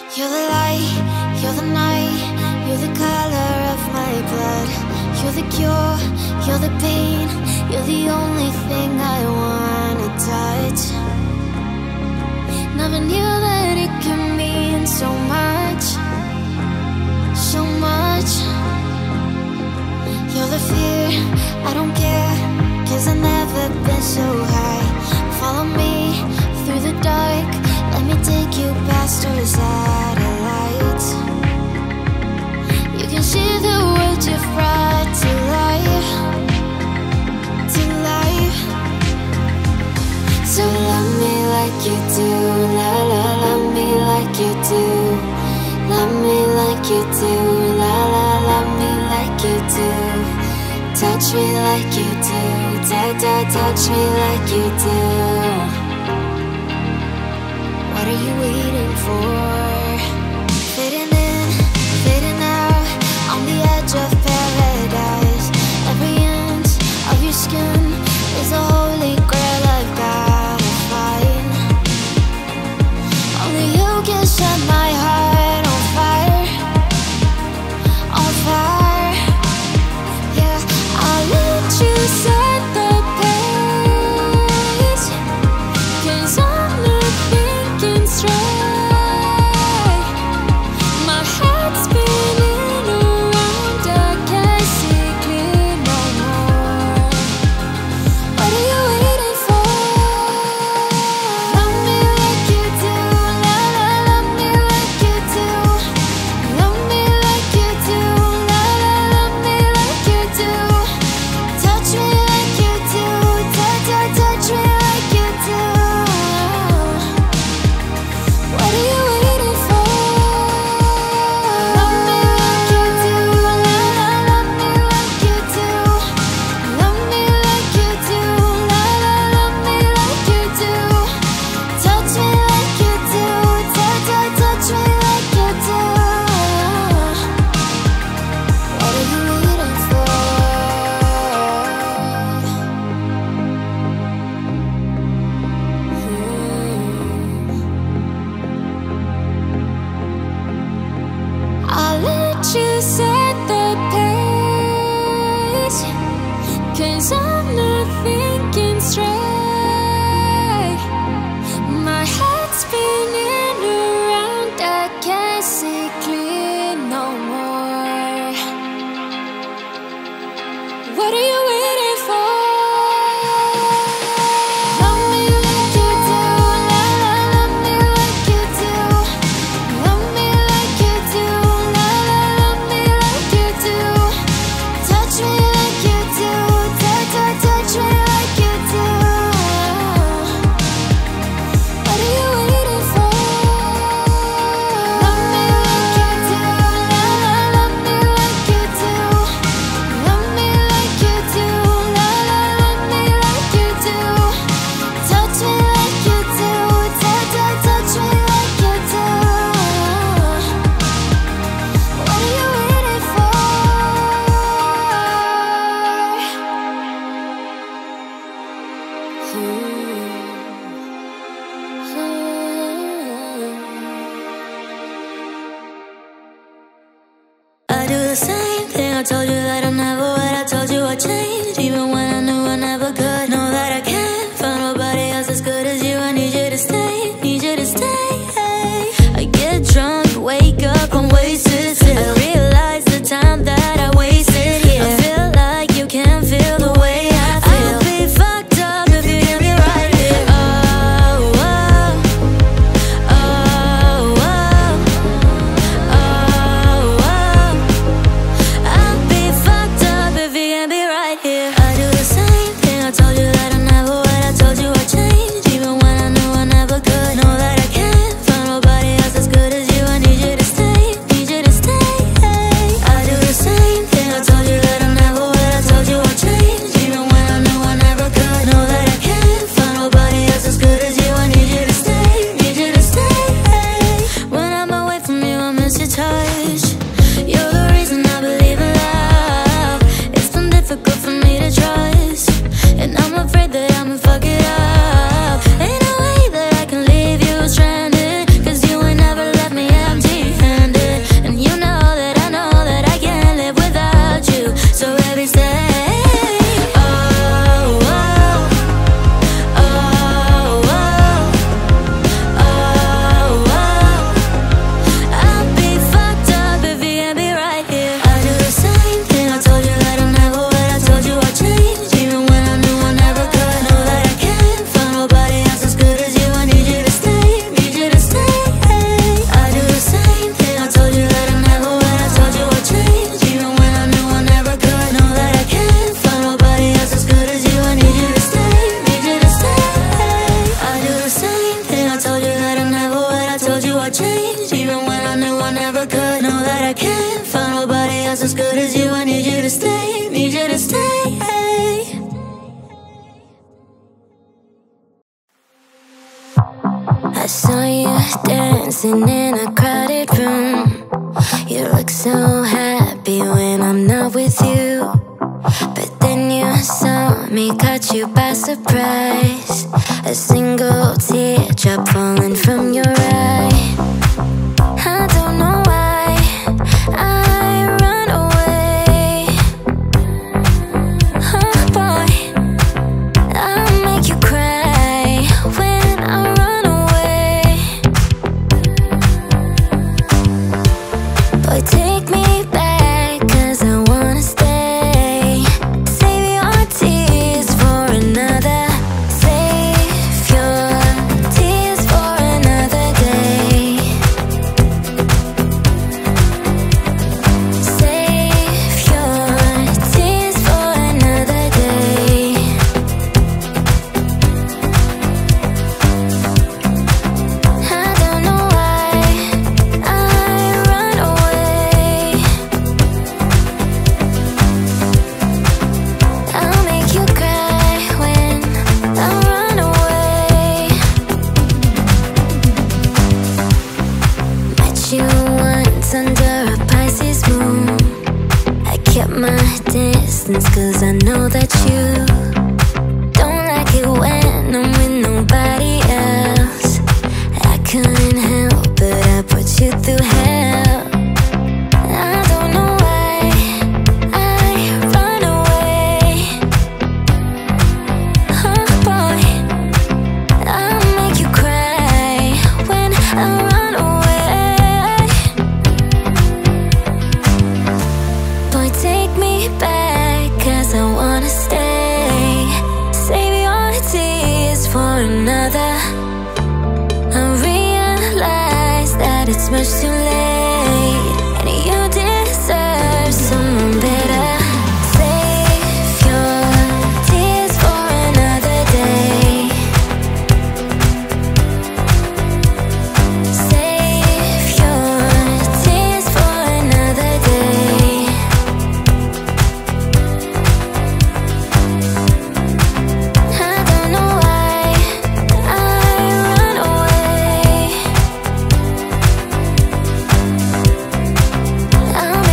You're the light, you're the night, you're the color of my blood. You're the cure, you're the pain, you're the only thing I wanna touch. Never knew that it could mean so much, so much. You're the fear, I don't care, 'cause I've never been so high. Follow me through the dark, let me take you past our satellites. You can see the words you've brought to life, to life. So love me like you do, la la, love me like you do. Love me like you do, la la, love me like you do. Touch me like you do, da da, touch me like you do. What are you waiting for? Fading in, fading out, on the edge of paradise. Every inch of your skin is a holy grail I've gotta find. Only you can set my heart on fire, on fire. Yeah, I'll let you set the pace, 'cause I'm not thinking straight. My head's spinning around, I can't see clear no more. What are you waiting for? Love me like you do, la la, love me like you do. Love me like you do, la la, love me like you do. Touch me like you do, da da, touch me like you do. What are you waiting for? Love me like you do, la la, love me like you do. Love me like you do, la la, love me like you do. Touch me like you do, da da, touch me like you do. What are you waiting for? I'll let you set the pace, 'cause I'm not thinking straight. My head's spinning around, I can't see clear no more. What are you waiting for? Love me like you do, la la, love me like you do. Love me like you do, la la, love me like you do. Touch me like you do, da da, touch me like you do. What are you waiting for? Love me like you do, la la, love me like you do. Love me like you do, la la, love me like you do. Touch me like you do, da da, touch me like you do. What are you waiting for? I do the same thing. I told you that I never would. I told you I changed, even when I knew I never could. Know that I can't find nobody else as good as you. I need you to stay, need you to stay. I get drunk, wake up, I'm wasted still. I realize the time that I wasted here. I feel like you can't feel the way I feel. I'll be fucked up if you hear me right here. Oh, oh, oh, oh, oh, oh. I'll be change, even when I knew I never could. Know that I can't find nobody else as good as you. I need you to stay, need you to stay. I saw you dancing in a crowded room. You look so happy when I'm not with you. But then you saw me, caught you by surprise. A single teardrop falling from your eye. I don't know why I run away. Oh boy, I'll make you cry when I run away. Boy, take me back, 'cause I wanna stay. Save your tears for another. Save your tears for another day. Save your tears for another day. I don't know why I run away. I'll make you cry when I run away. Met you once under a Pisces moon. I kept my distance 'cause I know that you don't like it when I'm with nobody else. I couldn't help but I put you through hell. I don't know why I run away. Oh boy, I'll make you cry when I run away. Boy, take me back, 'cause I wanna stay. Save your tears for another. I realize that it's much too late, and you deserve someone better. Save your tears for another day. Save your tears for another day. I don't know why I run away. I'll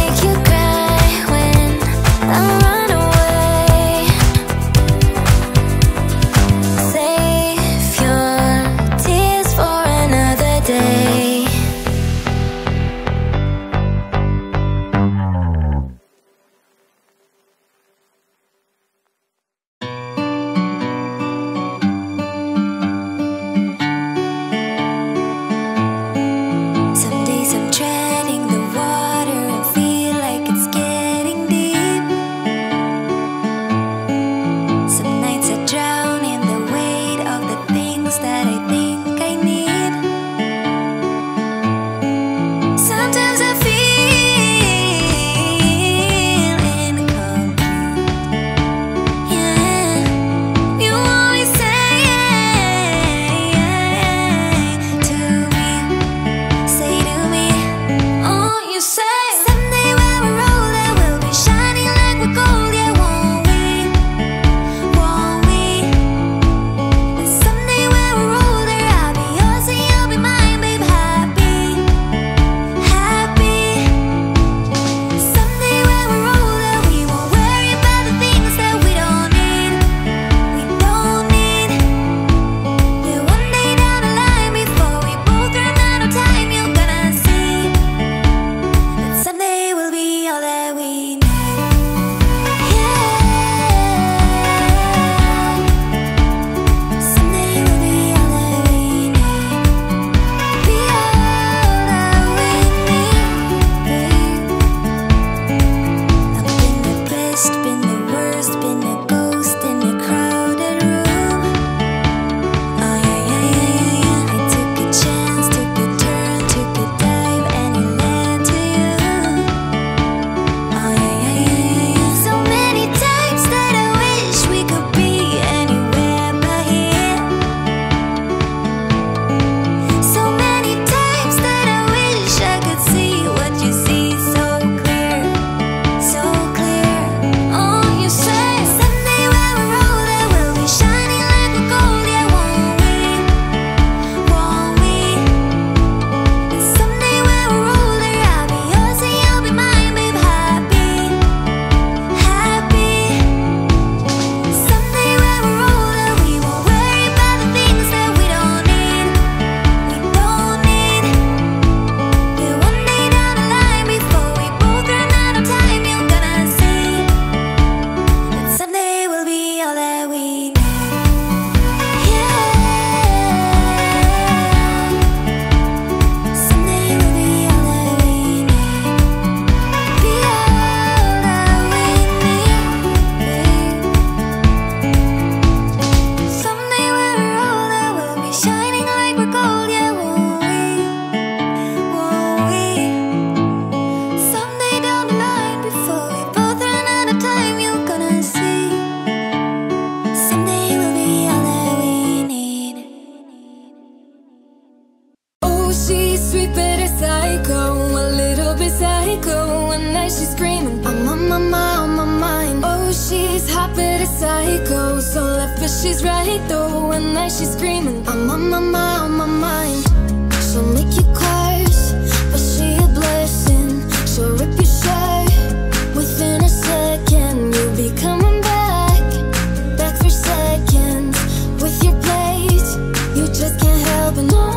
she's sweet but a psycho, a little bit psycho. One night she's screaming, I'm on my mind, on my mind. Oh, she's hot but a psycho, so left but she's right though. One night she's screaming, I'm on my mind, on my mind. She'll make you curse, but she a blessing. She'll rip your shirt within a second. You'll be coming back for seconds with your plate. You just can't help it, no.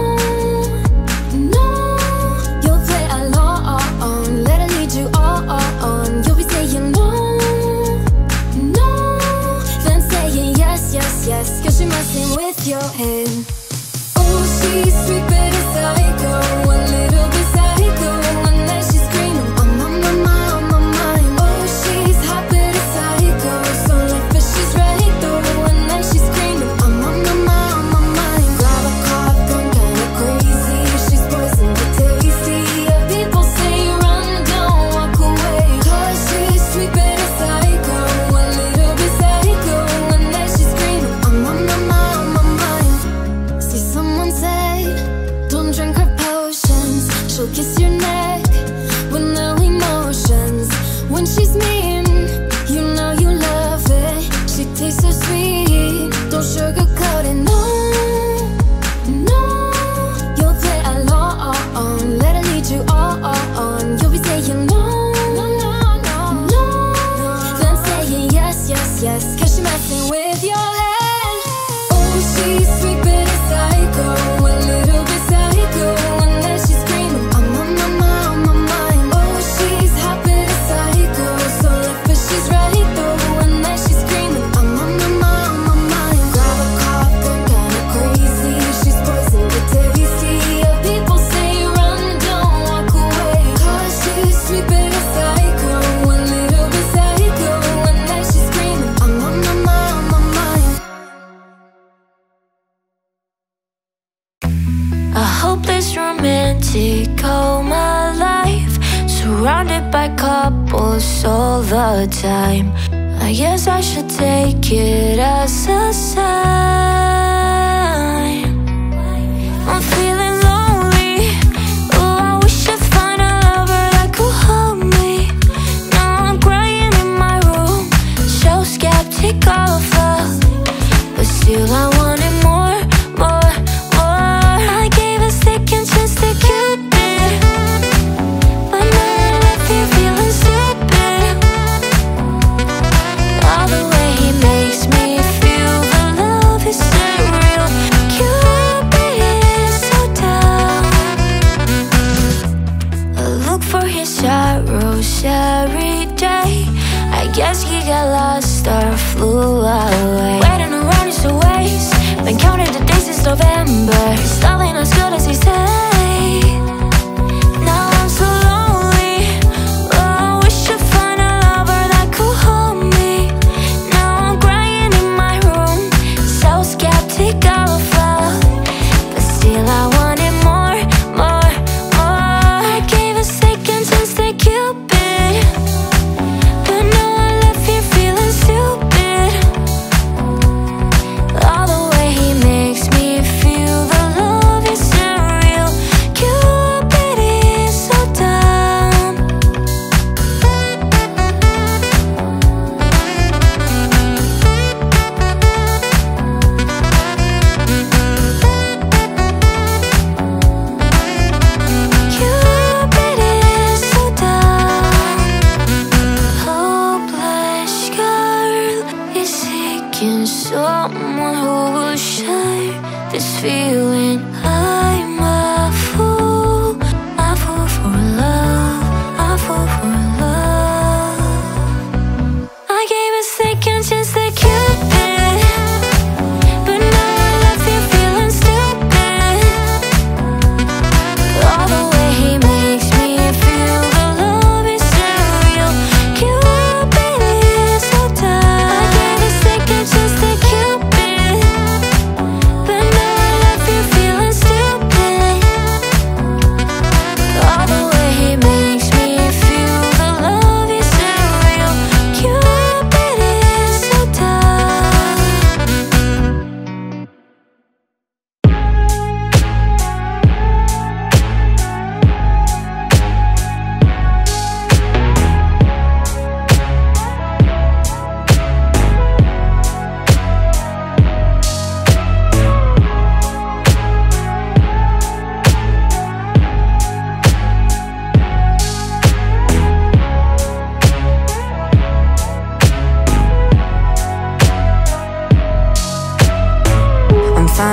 Yes, cause she's messing with your head. Oh, she's sweet but a psycho, a little bit psycho. One night she's screaming, I'm on my mind, on my mind. Oh, she's hot but a psycho, so left but she's right though. One night she's screaming, I'm on my mind, on my mind. Grab a cop, gone kinda crazy. She's poison but tasty. Yeah, people say run, don't walk away. Cause she's sweet but a psycho, a little bit psycho. One night she's screaming, I'm on my mind, on my mind. See, someone said, don't drink her potions. She'll kiss your neck with no emotions. When she's mean, you know you love it. She tastes so sweet, don't sugarcoat it, no. No, you'll play along, let her lead you on. You'll be saying no, no, no, no, no, then saying yes, yes, yes, cause she's messing with your head. Oh, she's sweet but a psycho, a little bit psycho. One night she's screaming, I'm on my mind, on my mind. Oh, she's hot but a psycho, so left but she's right though. One night she's screaming, I'm on my mind, on my mind. Grab a cop, gone kinda crazy. She's poison but tasty. Yeah, people say run, don't walk away. Cause she's sweet but a psycho, a little bit psycho. One night she's screaming, I'm on my mind, on my mind. A hopeless romantic all my life, surrounded by couples all the time. I guess I should take it as a sign. I'm feeling lonely. Oh, I wish I'd find a lover that could hold me. Now I'm crying in my room, so skeptical of love, but still I wanted more, more, more. I gave a second chance to Cupid, but now I left you feeling stupid. All the way he makes me feel the love is surreal. Cupid is so dumb. I look for his arrows every day. I guess he got lost or flew away. Waiting around is a waste. Been counting the days since November. It's nothing as good as he said. Now I'm so lonely. Oh, I wish I'd find a lover that could hold me. Now I'm crying in my room, so skeptical of love, but still I wanted more, more, more. I gave a second chance to Cupid, but now I left here feeling stupid. All the way he makes me feel the love is surreal.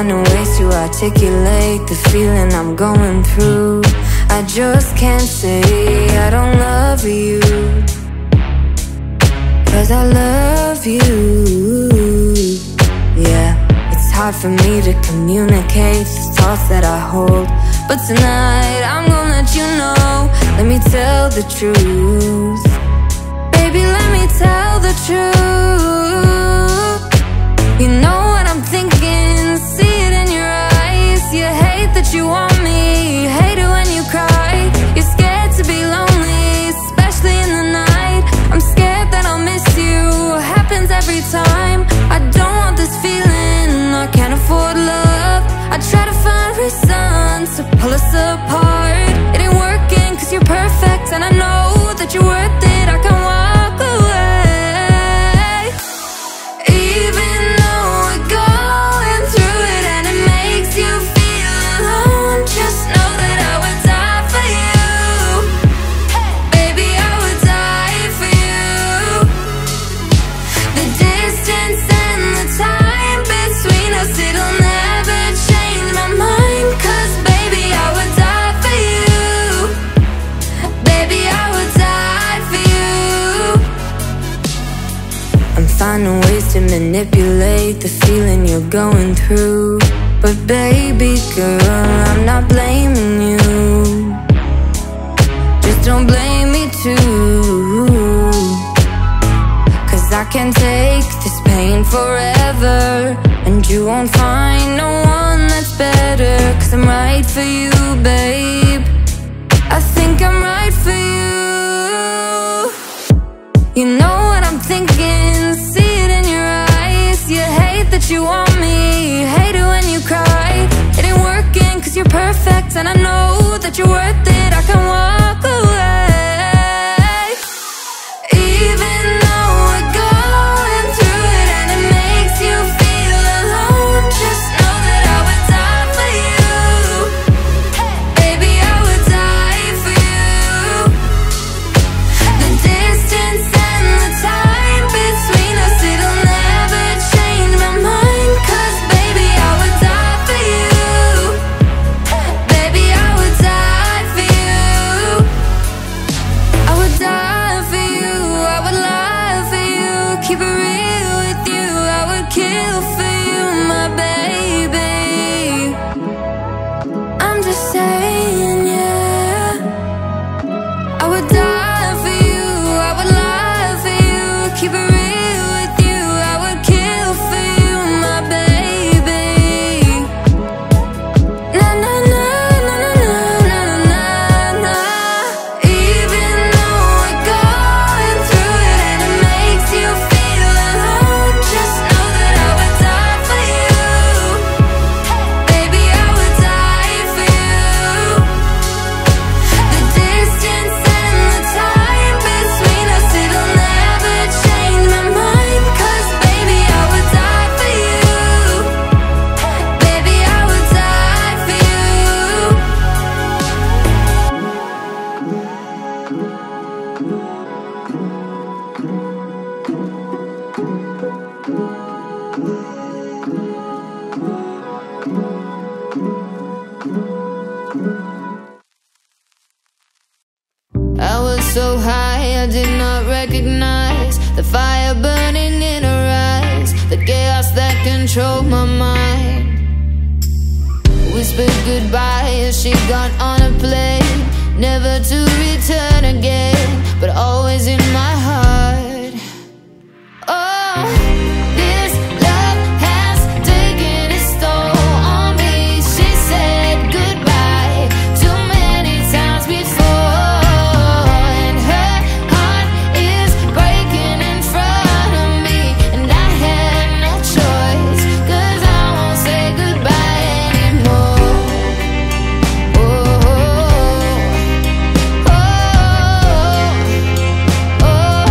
finding ways to articulate the feeling I'm going through. I just can't say I don't love you, 'cause I love you. Yeah, it's hard for me to communicate the thoughts that I hold, but tonight I'm gonna let you know. Let me tell the truth, baby, let me tell the truth. You know what I'm thinking, see it in your eyes. You hate that you want me, hate it when you cry. You're scared to be lonely, especially in the night. I'm scared that I'll miss you, happens every time. I don't want this feeling, I can't afford love. I try to find reasons to pull us apart. It ain't working 'cause you're perfect, and I know that you're worth it. I can walk away, even though we're going through it and it makes you feel alone. Just know that I would die for you, baby, I would die for you. The distance and the time between us, it'll never change my mind. 'Cause baby, I would die for you, baby, I would die for you. I'm finding ways to manipulate the feeling you're going through, but baby girl, I'm not blaming you. Just don't blame me too, 'cause I can't take this pain forever, and you won't find no one that's better. 'Cause I'm right for you, babe, I think I'm right for you. You know what I'm thinking, see it in your eyes. You hate that you want me, hate it when you cry. It ain't working 'cause you're perfect, and I know that you're worth it. I can walk away, even though we're going through it and it makes you feel alone. Just know that I would die for you, baby, I would die for you. The distance and the time between us, it'll never change my mind. 'Cause baby, I would die for you, baby, I would die for you. I would die for you, I would lie for you, keep it real with you. I would kill for you, my baby. I'm just saying, yeah. I would die for you, I would lie for you, keep it real with you. I would kill for you, my baby. Na na na na na na na na. Even though we're going through it and it makes you feel alone, just know that I would die for you, baby, I would die for you. The distance and the time between us, it'll never change my mind. 'Cause baby, I would die for you, baby, I would die for you. I was so high, I did not recognize the fire burning in her eyes, the chaos that controlled my mind. Whispered goodbye as she got on a plane, never to return again, but always in my heart. Oh, this love has taken its toll on me. She said goodbye too many times before, and her heart is breaking in front of me, and I had no choice, 'cause I won't say goodbye anymore. Oh, oh, oh,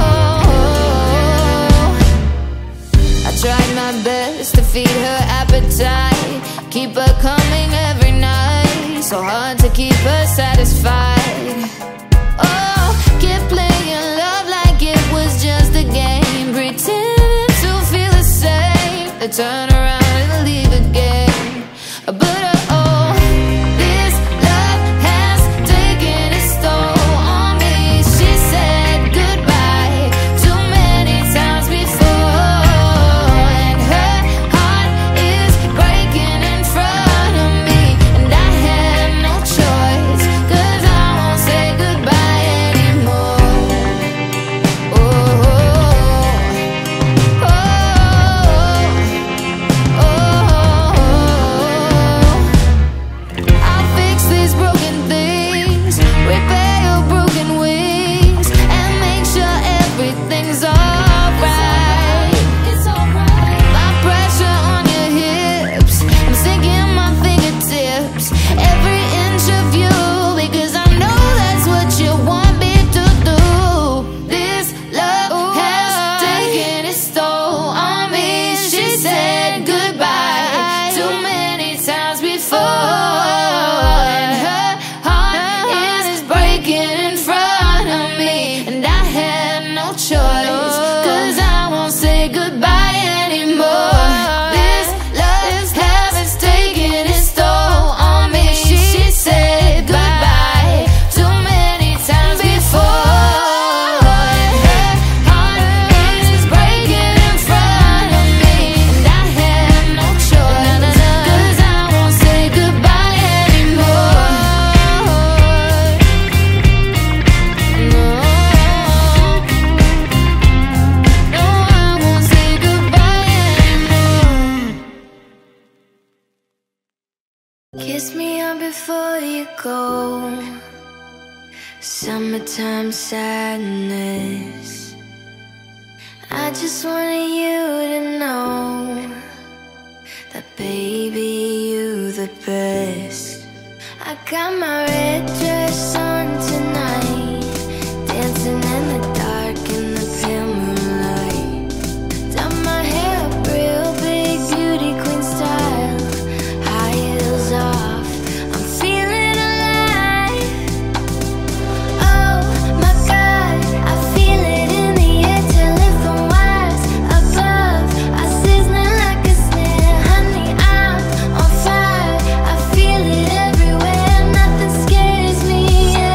oh. I tried my best to feed her appetite, keep her coming every night, so hard to keep her satisfied. Oh, kept playing love like it was just a game, pretending to feel the same, then turn around and leave again. But oh, this love has taken its toll on me. She said goodbye too many times before, and her heart is breaking in front of me, and I had no choice, 'cause I won't say goodbye anymore. Oh, oh, oh, oh, oh. I'll fix these broken things, repair your broken wings, and make sure everything's alright. My pressure on your hips, I'm sinking my fingertips, every inch of you, because I know that's what you want me to do. This love has taken its toll on me. She said goodbye too many times before, and her heart is breaking in front of me, and I had no choice, 'cause I won't say goodbye anymore. This love has taken its toll on me. She said goodbye too many times before, and her heart is breaking in front of me, and I had no choice, 'cause I won't say goodbye anymore. No, no, I won't say goodbye anymore. Kiss me up before you go. Summertime sadness. I just wanted you to know that baby, you the best. I got my red dress on tonight, dancing in the dark in the pale moonlight. Done my hair up real big, beauty queen style, high heels off, I'm feeling alive. Oh my God, I feel it in the air till it from wires above. I sizzling like a snare, honey, I'm on fire. I feel it everywhere, nothing scares me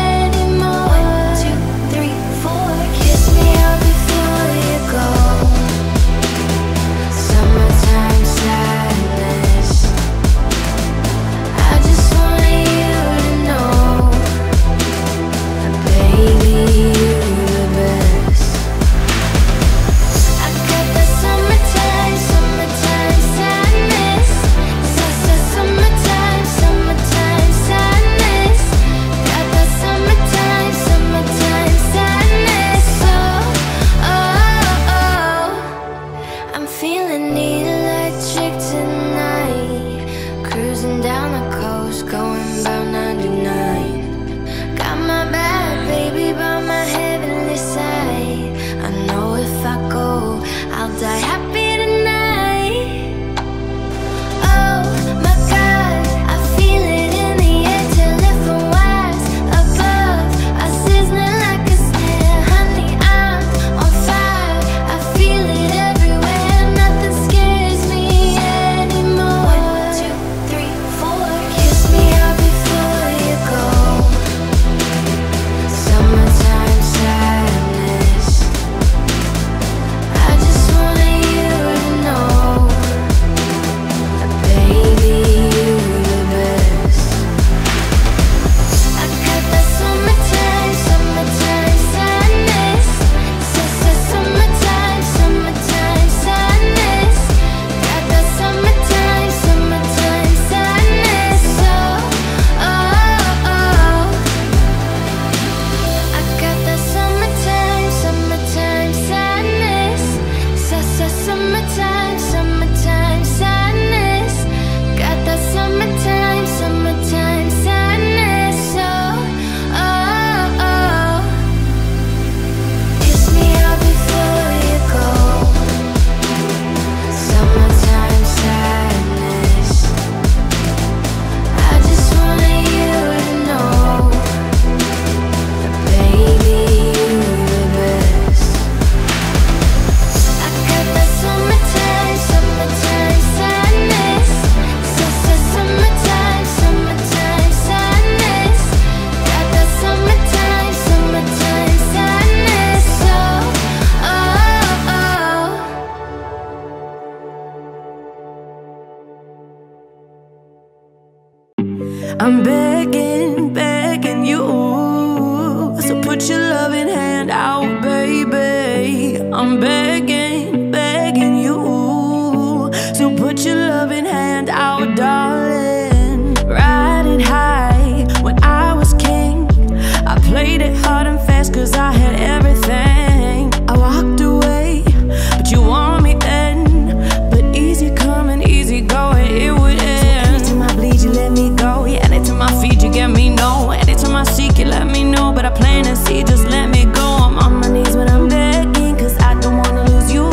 I'm begging, begging you, so put your loving hand out, baby. I'm begging, begging you, so put your loving hand out, darling. Riding high when I was king, I played it hard and fast cause I had everything. I walked away, but you want me then. But easy coming, easy going, it would end. Anytime I bleed, you let me go. Yeah, anytime I feed, you get me no. Anytime I seek, you let me know. But I plant and see, just let me go. I'm on my knees when I'm begging, cause I don't wanna lose you.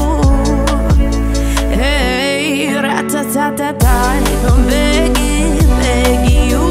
Hey, ra-ta-ta-ta-ta, I'm begging, begging you,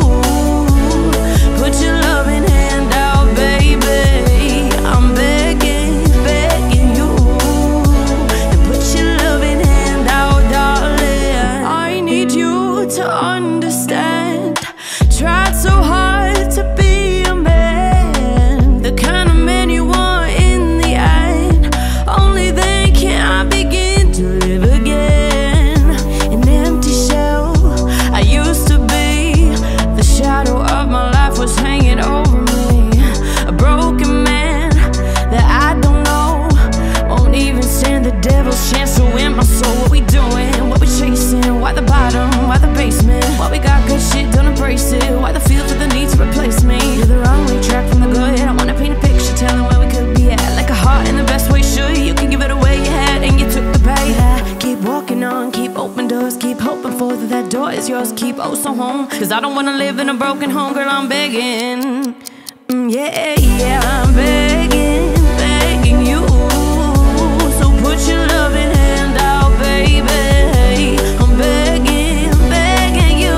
put your loving hand out, baby. I'm begging, begging you, and put your loving hand out, darling. I need you to understand. Tried so hard to be a man, the kind of man you want in the end. Only then can I begin to live again. An empty shell I used to be, the shadow of my life was hanging over me. A broken man that I don't know, won't even stand the devil's chance to win my soul. What we doing? What we chasing? Why the bottom? Why the basement? Why we got good shit, don't embrace it? Why the feel for the need to replace me? You're the wrong way, track from the good. I wanna paint a picture telling where we could be at. Like a heart in the best way, sure. You can give it away, you had and you took the bait. I keep walking on, keep open doors, keep hoping for that door is yours. Keep oh so home, cause I don't wanna live in a broken home, girl, I'm begging. Yeah, yeah, I'm begging, begging you, so put your loving hand out, baby. I'm begging, begging you,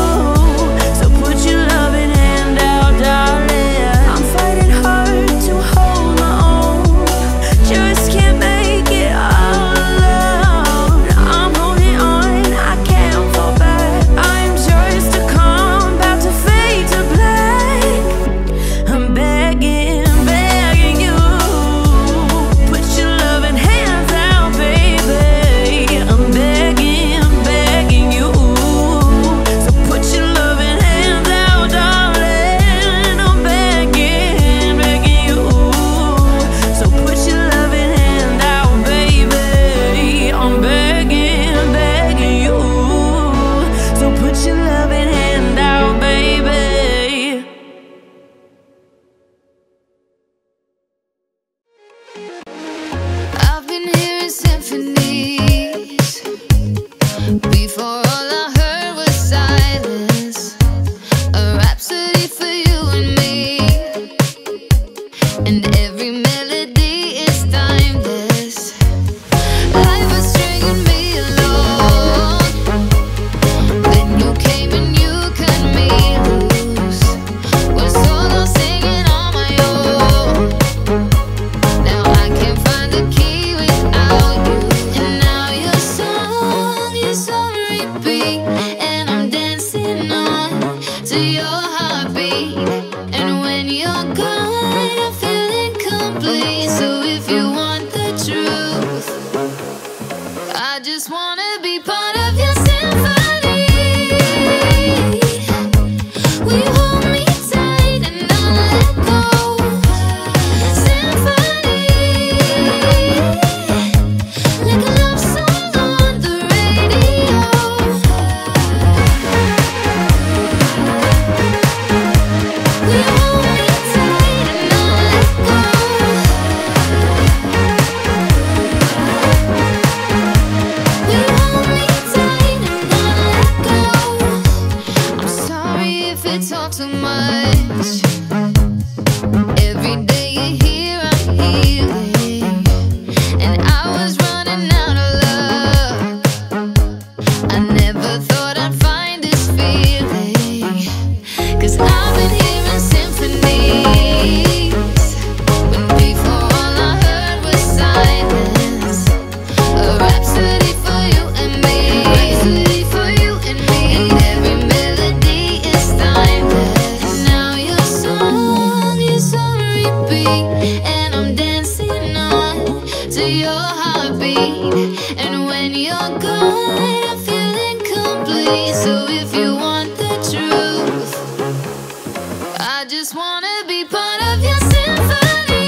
so put your loving hand out, darling. I'm fighting hard to hold my own, just can't make it all alone. I'm holding on, I can't fall back. I'm just a calm, about to fade to black. I'm begging, begging you, put your loving hands out, baby. I'm begging, begging you, so put your loving hands out, darling. I'm begging, begging you, so put your loving hand out, baby. I'm begging, begging you, so put your loving hand out, baby. I've been hearing symphonies. Before all I heard was silence. A rhapsody for you and me. And every melody is timeless. Life was stringing me along. Then you came and you cut me loose. Was solo singing on my own. Now I can't find the key without you. And now your song is on repeat, and I'm dancing on to your heartbeat. And when you're gone, I feel incomplete. So if you want the truth, I just wanna be part of your symphony. Will you hold me tight and not let go? Symphony, like a love song on the radio. Will you hold me tight and not let go? Will you hold me tight and not let go? I'm sorry if it's all too much. Every day you're here, I'm healing. And I was running out of luck. I never thought I'd find this feeling. Cause I've been hearing symphonies, when before all I heard was silence. A rhapsody for you and me. Rhapsody for you and me. And every melody is timeless. And now your song just wanna be part of your symphony.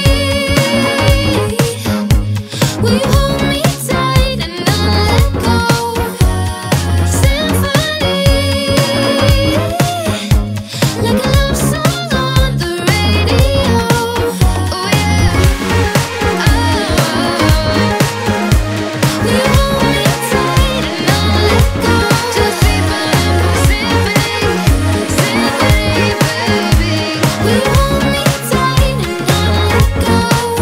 Will you hold me tight and not let go? Symphony, like a love song on the radio. Oh yeah. Will you hold me tight and not let go? Just be part of my symphony, symphony, baby. Will you hold me tight and not let go?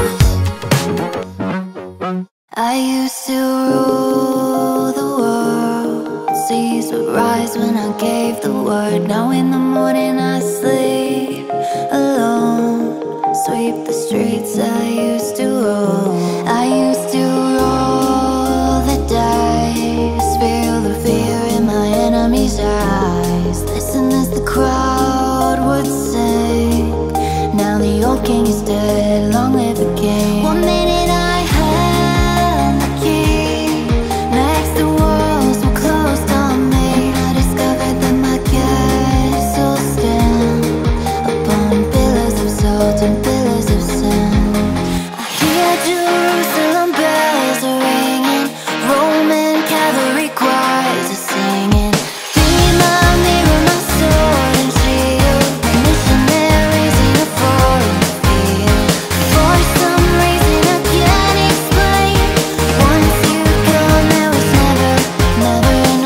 I used to rule the world. Seas would rise when I gave the word. Now in the morning I sleep alone. Sweep the streets I used to roll. I used to roll the dice. Feel the fear in my enemy's eyes. Listen as the crowd would sing. Now the old king is dead, long live the king. One minute I had the key. Next the walls were closed on me. I discovered that my castle stand upon pillars of salt and pillars of sand. I hear Jerusalem bells are ringing. Roman cavalry choirs are singing. Be my mirror, my sword and shield. Missionaries in a foreign field. For some reason I can't explain. Once you've gone, there was never an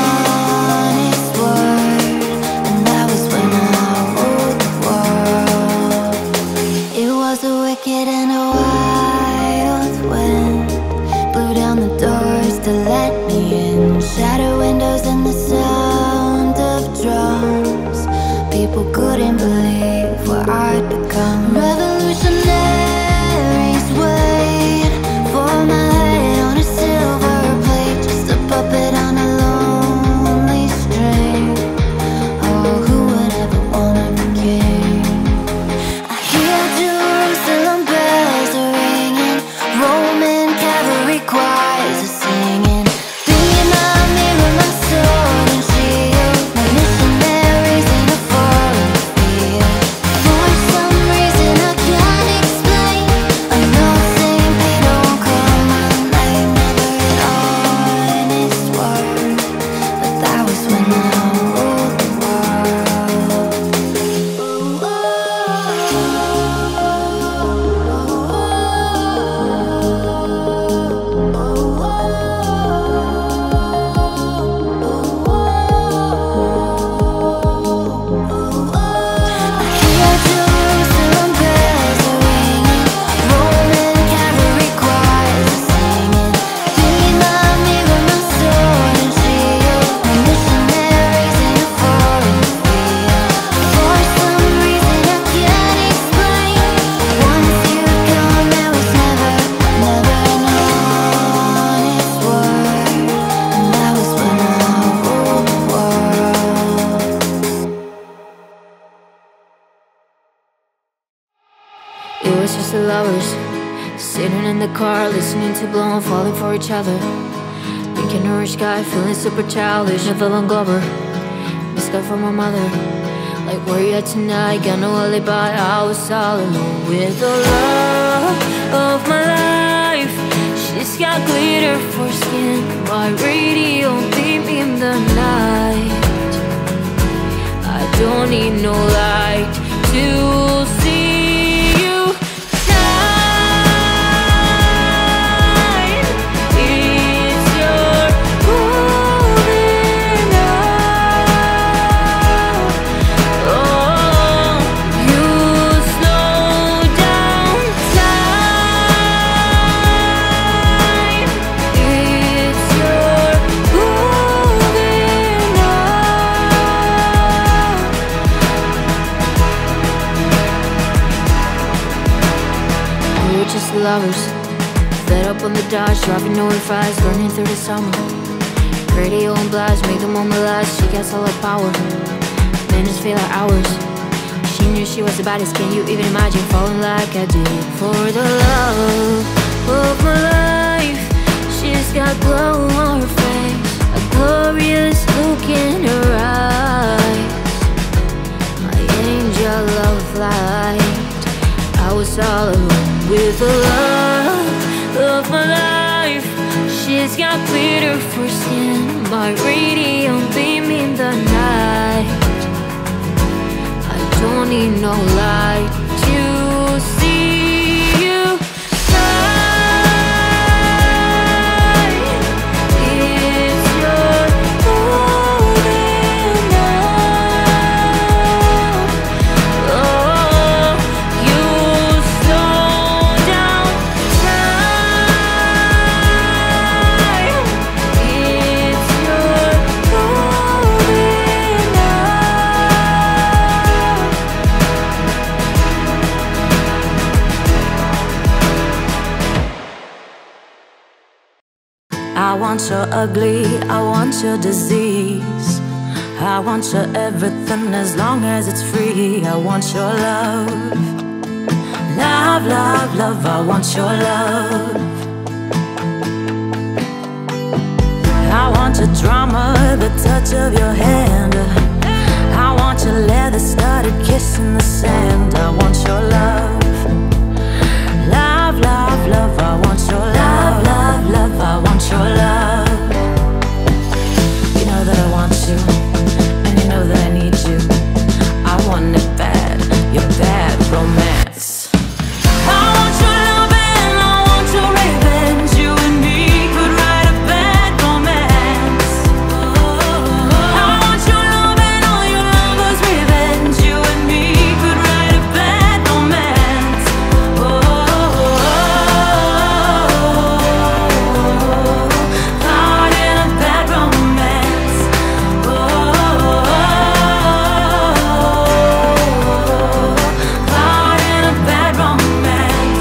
honest word. And that was when I ruled the world. It was a wicked and a wild wind. Blew down the doors to let me in. Shattered windows and the sound of drums. People couldn't believe what I'd become. Revolutionaries wait for my head on a silver plate. Just a puppet on a lonely string. Oh, who would ever wanna be king? I hear Jerusalem bells are ringing. Roman cavalry choirs are singing. Be my mirror, my sword and shield. My missionaries in a foreign field. For some reason I can't explain. I know St. Peter won't call my name. Never an honest word. But that was when I ruled the world. I hear Jerusalem bells are ringing. Roman cavalry choirs are singing. Be my mirror, my sword and shield. My missionaries in a foreign field. For some reason I can't explain. Once you've gone, there was never an honest word. And that was when I ruled the world. It was just the lovers sitting in the car, listening to Blow and falling for each other. Thinking a rich guy, feeling super childish. A villain Glover, this guy from my mother. Like, where you at tonight? Got no alibi. I was all alone with the love of my life. She's got glitter for skin. My radio beat me in the night. I don't need no light to see you shine. It's your moving up. Oh, you slow down time. It's your moving up. We were just lovers, fed up on the Dodge, driving no fries, burning through the summer. Radio and blast, make the moment last. She gets all her power, minutes feel like hours. She knew she was the baddest. Can you even imagine falling like I did for the love of my life? She's got glow on her face, a glorious look in her eyes. My angel love all alone with the love of my life. She's got glitter for skin, my radio beam in the night. I don't need no light to see you shine. It's your golden hour. Oh, you slow down time. It's your golden hour. I want your ugly, I want your disease. I want your everything as long as it's free. I want your love. Love, love, love, I want your love. I want your drama, the touch of your hand. I want your leather studded kiss in the sand. I want your love. Love, love, love, I want your love. Love, love, I want your love. You know that I want you, and you know that I need you. I want it bad, your bad romance. I want your love and I want your revenge. You and me could write a bad romance. I want your love and all your lovers' revenge. You and me could write a bad romance. Caught in a bad romance. Caught in a bad romance.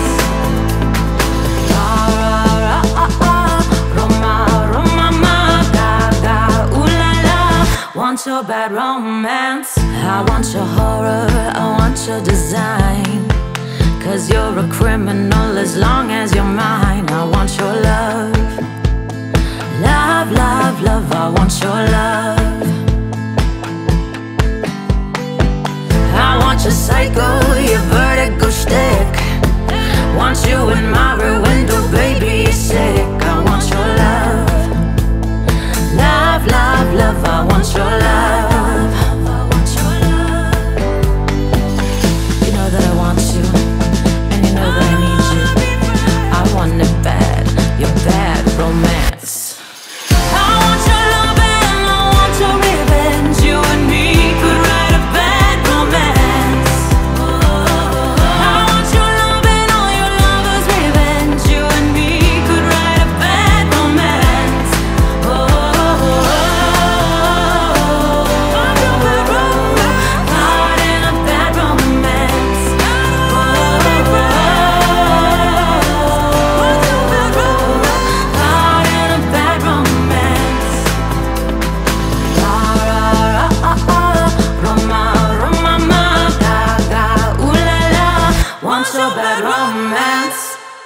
Roma, Roma, ma, ga, ga, ooh la la. Want your bad romance. I want your horror, I want your design. 'Cause you're a criminal as long as you're mine. I want your love. Love, love, love, I want your love. I want your psycho, your vertigo shtick. Want you in my rear window, baby, you're sick. I want your love. Love, love, love, I want your love. I want your love. You know that I want you, and you know that I need you. I want it bad, your bad romance. I want your love and I want your revenge. You and me could write a bad romance. I want your love and all your lovers' revenge. You and me could write a bad romance. Caught in a bad romance. Caught in a bad romance. Roma, Roma, ma, ga, ga, ooh la la. Want your bad romance.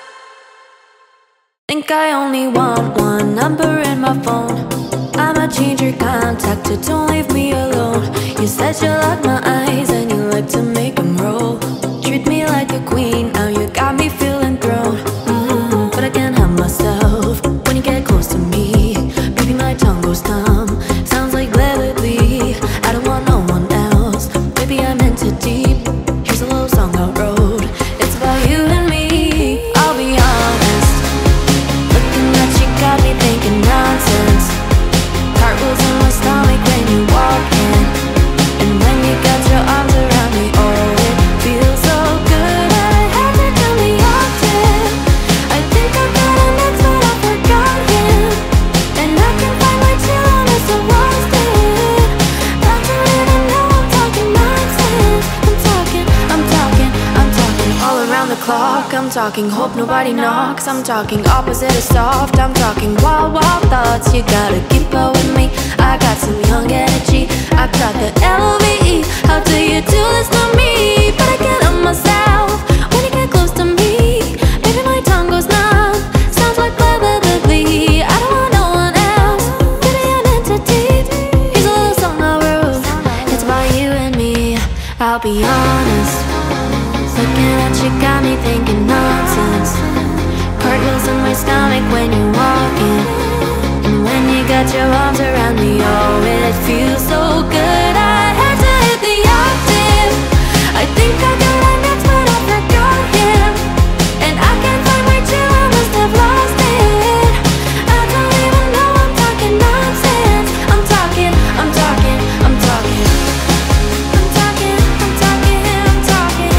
Think I only want one number in my phone. I'ma change your contact to don't leave me alone. You said you like my eyes and you like to make them roll. Treat me like a queen, now you got me feeling thrown. But I can't help myself when you get close to me. Baby, my tongue goes numb, sounds like Gladly. I don't want no one else, baby, I'm in too deep. Here's a little song I wrote, it's about you and me. I'll be honest, looking at you got me thinking nonsense. Cartwheels in my stomach when you walk in, and when you got your arms around me, oh, it feels so good. I had to tell me often. I think I got an ex, but I forgot him, and I can find my chill unless I was dead. Don't you even know I'm talking nonsense? I'm talking all around the clock. I'm talking hope nobody knocks. I'm talking opposite of soft. I'm talking wild, wild thoughts. You gotta keep up with me. I got some young energy. I got the LOVE. How do you do this to me? But I can't help myself when you get close to me. Baby, my tongue goes numb, sounds like blah, blah, blah, blah. I don't want no one else, baby, I'm in too deep. Here's a little song I wrote, it's about you and me. I'll be honest, Looking at you got me thinking nonsense. Cartwheels in my stomach when you're walking, and when you got your arms around me, oh, it feels so good. I had to hit the octave. I think I got a next, but I forgot him, and I can't find my chill, I must have lost it. I don't even know I'm talking nonsense. I'm talking, I'm talking, I'm talking. I'm talking, I'm talking, I'm talking.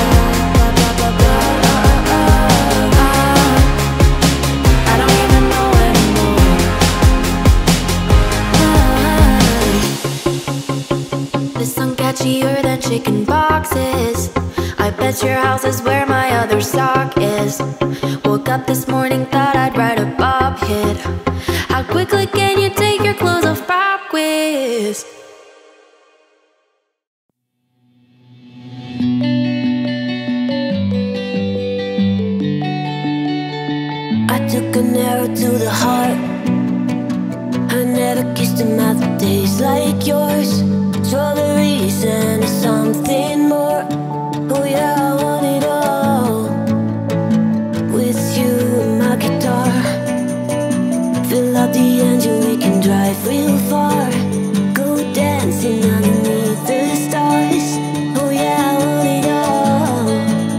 I don't even know anymore. This song catchier than chicken boxes. I bet your house is where my other sock is. Woke up this morning, thought I'd write a bob hit. How quickly can you take your clothes off? Pop quiz. I took an arrow to the heart. I never kissed a mouth that tastes like yours. Strawberries and something more. Oh yeah, I want it all. With you and my guitar, fill up the engine, we can drive real far. Go dancing underneath the stars. Oh yeah, I want it all.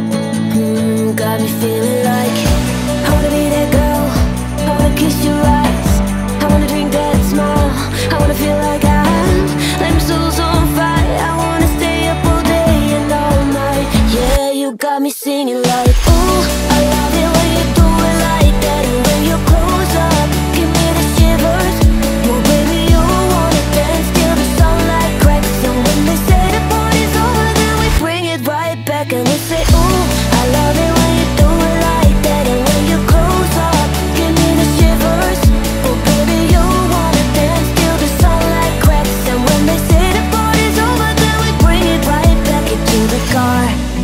Got me feeling like I wanna be that girl. I wanna kiss your eyes. I wanna drink that smile. I wanna feel like let my soul's on fire. I wanna stay up all day and all night. Yeah, you got me singing like, ooh, I love it when you do it like that. And when you close up, give me the shivers. Oh baby, you wanna dance till the sunlight cracks. And when they say the party's over, then we bring it right back and we say, ooh, I love it when you do it like that. And when you close up, give me the shivers. Oh baby, you wanna dance till the sunlight cracks. And when they say the party's over, then we bring it right back into the car.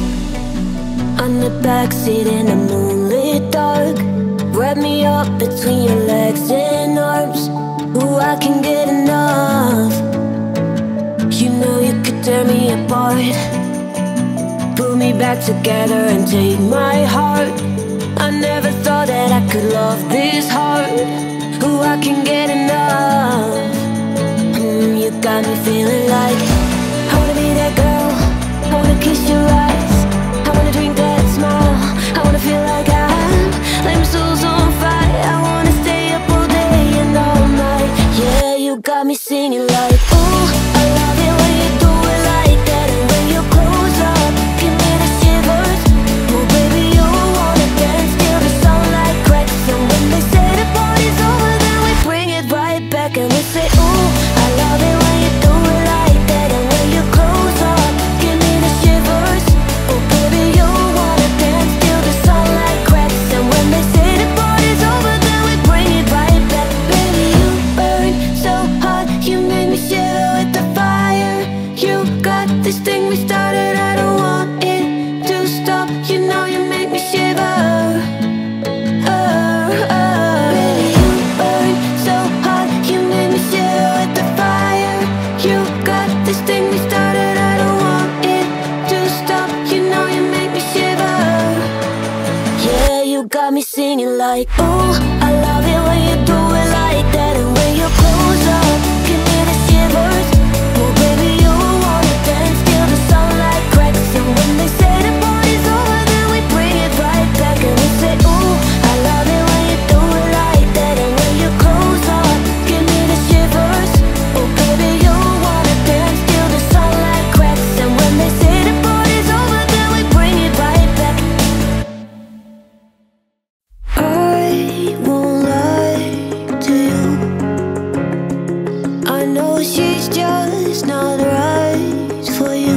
On the backseat in the moonlit dark, wrap me up between your legs and arms. Ooh, I can get enough. You know you could tear me apart, put me back together and take my heart. I never thought that I could love this hard. Ooh, I can get enough. You got me feeling like I wanna be that girl. I wanna kiss your eyes. I wanna drink that smile. I wanna feel like let my soul's on fire. I wanna stay up all day and all night. Yeah, you got me singing like, ooh, I love it when you do it like that. And when you close up, give me the shivers. Oh baby, you wanna dance till the sunlight cracks. And when they say the party's over, then we bring it right back and we say, ooh, I love it when you do it like that. And when you close up, give me the shivers. Oh baby, you wanna dance till the sunlight cracks. And when they say the party's over, then we bring it right back. Baby, you burn so hot, you make me shiver with the fire. You got this thing we started, I don't want it to stop. You know you make me shiver. Baby, you burn so hot, you make me shiver with the fire. You got this thing we started, I don't want it to stop. You know you make me shiver. Yeah, you got me singing like, ooh, I love it when you do it like that. And when you close up, give me the shivers. Oh baby, you wanna dance till the sunlight cracks. And when they say the party's over, then we bring it right back and we say, ooh, I love it when you do it like that. And when you close up, give me the shivers. Oh baby, you wanna dance till the sunlight cracks. And when they say the party's over, then we bring it right back. I won't lie to you. I know she's just not right for you.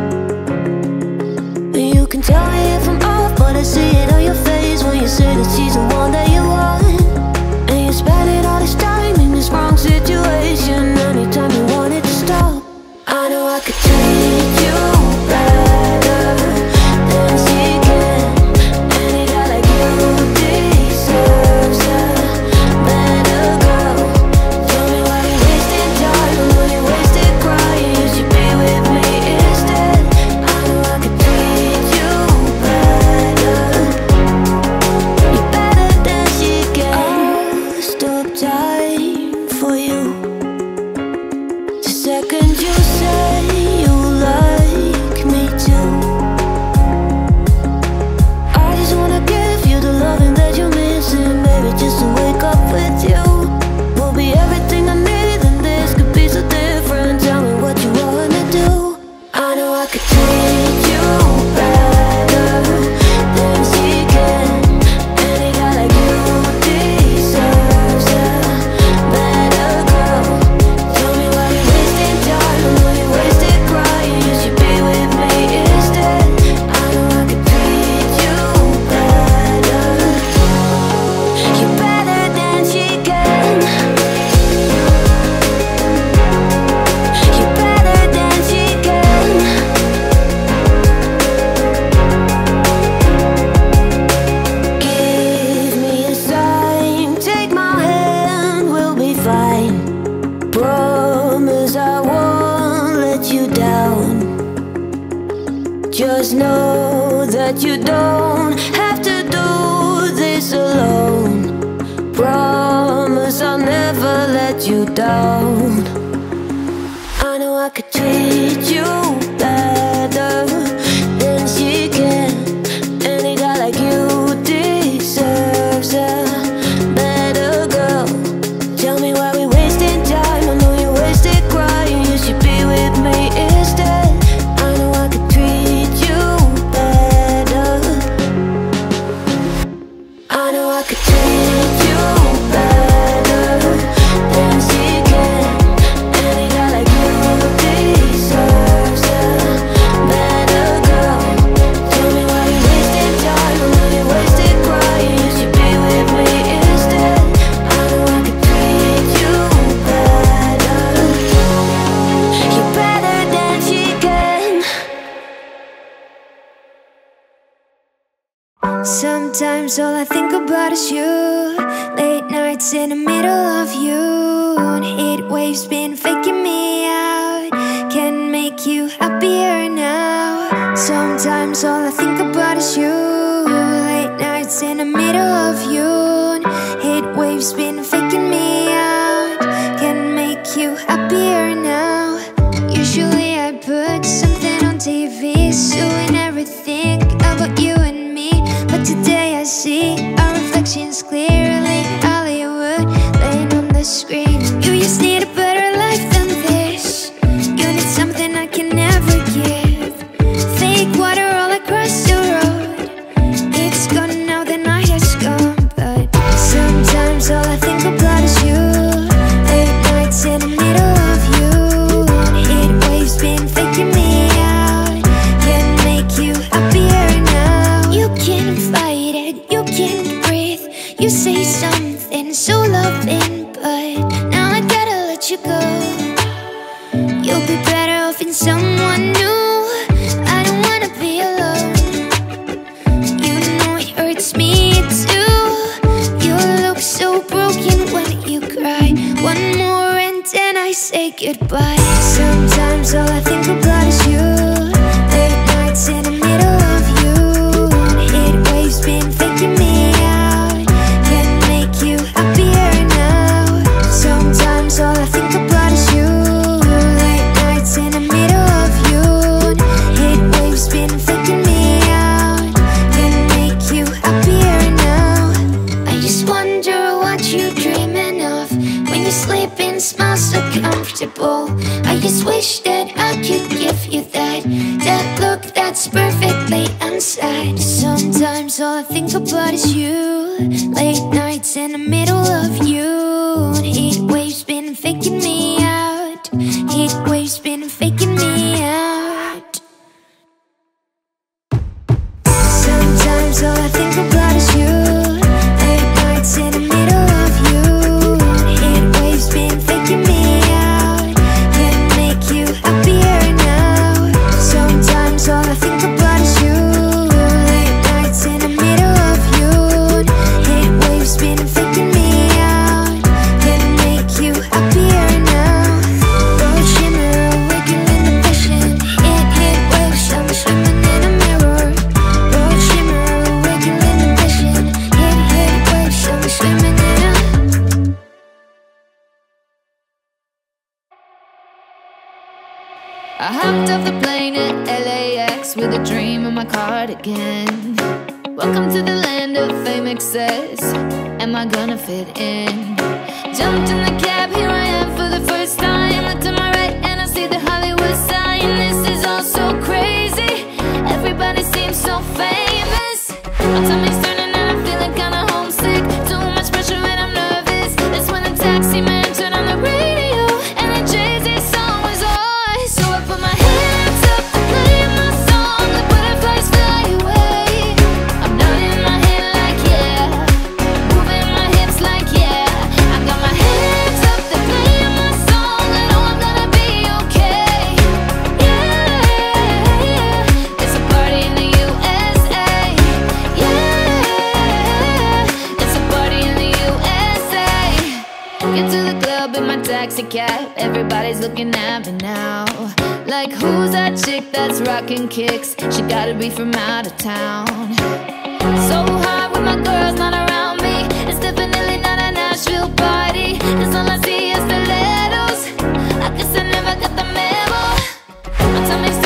You can tell me if I'm off, but I see it on your face when you say that she's the one that you want. And you're spending all this time in this wrong situation. Anytime you want it to stop, I know I could treat you better than she can. Any guy like you deserves a better girl. Tell me why you wasted time, when you wasted crying. You should be with me instead. I know I could treat you treat you better than she can. Any guy like you deserves a better girl. Tell me why you wasting time, I know you wasted crying. You should be with me instead. I know I could treat you better. You better than she can. You better than she can. Give me a sign, take my hand, we'll be fine. Promise I won't let you down. Just know that you don't have to do this alone. Promise I'll never let you down. I know I could treat you better than she can. Any guy like you deserves a better girl. Tell me why we wasting time, I know you wasted crying. You should be with me instead. I know I could treat you better. I know I could treat you better than she can. Any guy like you deserves a better girl. Tell me why you wasting time, I know you wasted crying. You should be with me instead. I know I could treat you better. You better than she can. Sometimes all I think about is you. Late nights in the middle of you. Heat waves been faking me out. Can make you happier now. Sometimes all I think about is you. Late nights in the middle of you. Heat waves been faking me out. Can make you happier now. Usually I put something on TV, showing everything about you and me. But today I see our reflections clearly. Hollywood laying on the screen. You just need a better life than this. You need something I can never give. Fake water all across the road. It's gone now, the night has come. But sometimes all I think about is you. Late nights in the middle of you. Heat waves been faking me out. Can make you happier now. You can fight it, you can breathe. You say something so loving, but now I gotta let you go. You'll be better off in someone new. I don't wanna be alone. You know it hurts me too. You look so broken when you cry. One more and then I say goodbye. Sometimes all I think about is you. Late nights in the middle of you. Heat waves been faking me out. Can make you happier now. Sometimes all I think about is you. Late nights in the middle of you. Heat waves been faking me out. Can make you happier now. I just wonder what you're dreaming of when you sleep and smell so comfortable. I just wish that I could give you that look that's perfectly unsaid. Sometimes all I think about is you. Late nights in the middle of you. Heat waves been faking me out. Heat waves been faking me out. Sometimes all I think about is you. Late nights in the middle of you. Heat waves been faking me out. Can make you happier now. Sometimes all I think about is you. Late nights in the middle of you. Heat waves been faking me out. Can make you happier now. Gold shimmer, waking in the vision. Heat waves, I'm swimming in a mirror. Gold shimmer, waking in the vision. Heat waves, I'm swimming in a. I hopped off the plane at LAX with a dream in my cardigan. Welcome to the land of fame excess. Am I gonna fit in? Jumped in the cab, here I am for the first time. Look to my right and I see the Hollywood sign. This is all so crazy. pussycat, everybody's looking at me now. Like, who's that chick that's rocking kicks? She gotta be from out of town. So high with my girls not around me. It's definitely not a Nashville party, 'cause all I see is stilettos. I guess I never got the memo. My tummy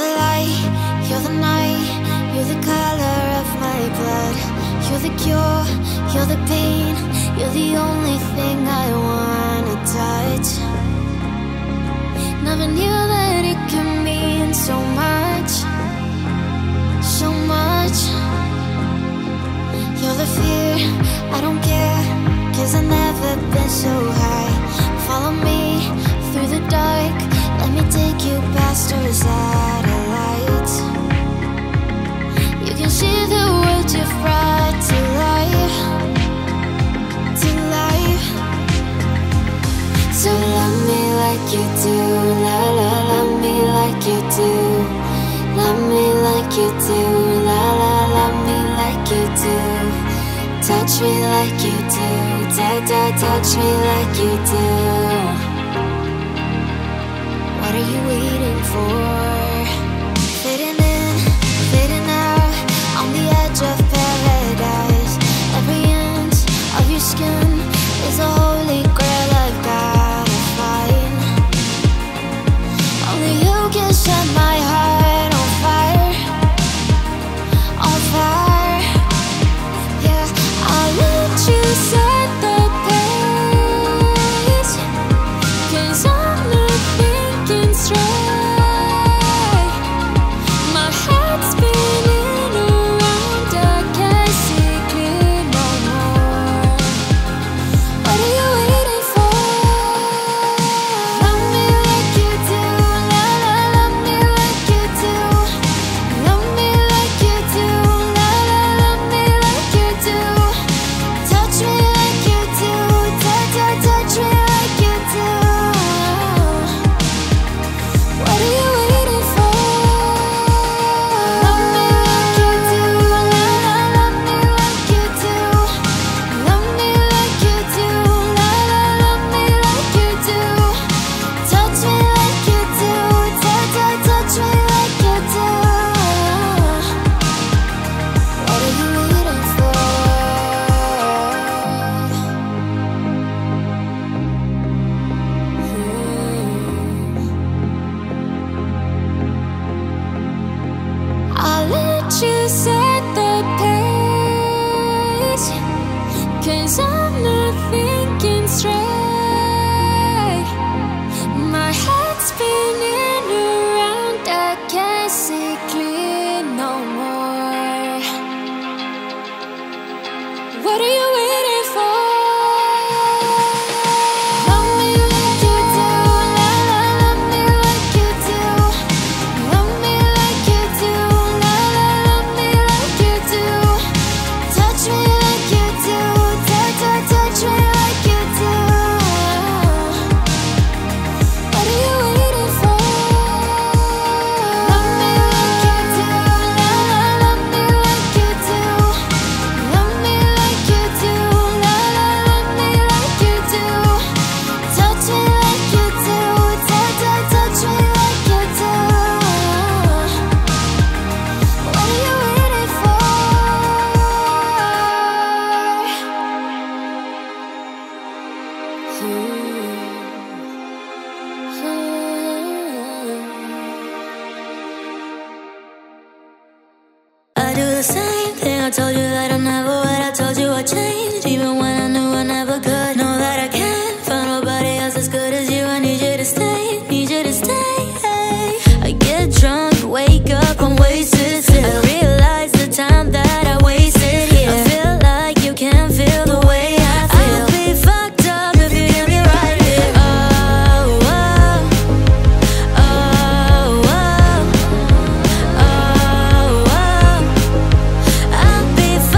the light, you're the night, you're the color of my blood. You're the cure, you're the pain, you're the only thing I wanna touch. Never knew that it could mean so much, so much. You're the fear, I don't care, 'cause I've never been so high. Follow me through the dark, let me take you past our satellites. You can see the world you've brought to life, to life. So love me like you do, la la, love me like you do. Love me like you do, la la, love me like you do. Touch me like you do, da da, touch me like you do. What are you waiting for? Fading in, fading out, on the edge of paradise. Every inch of your skin is a holy grail I've gotta find. Only you can set my heart on fire, on fire. Yeah, I'll let you set the pace, 'cause I'm not thinking straight. My head's spinning around, I can't see clear no more. What are you waiting for? Love me like you do, la la, love me like you do. Love me like you do, la la, love me like you do. Touch me like you do, da da, touch me like you do. What are you waiting for? Love me like you do, la la, love me like you do. Love me like you do, la la, love me like you do. Touch me like you do, da da, touch me like you do. What are you waiting for? I'll let you set the pace, 'cause I'm not thinking straight. My head's spinning around, I can't see clear no more. What are you waiting for? Love me like you do, la la, love me like you do. Love me like you do, la la, love me like you do. Touch me like you do, da da, touch me like you do. What are you waiting for? Love me like you do, la la, love me like you do. Love me like you do, la la, love me like you do. Touch me like you do, da da, touch me like you do. What are you waiting for? I do the same thing. I told you that I never would. I told you I'd change, even when I knew I never could. Know that I can't find nobody else as good as you. I need you to stay, need you to stay. I get drunk, wake up, I'm wasted still. I realize the time that I wasted here. I feel like you can't feel the way I feel. I'll be fucked up if you get me right here. Oh, oh, oh, oh, oh, oh. I'll be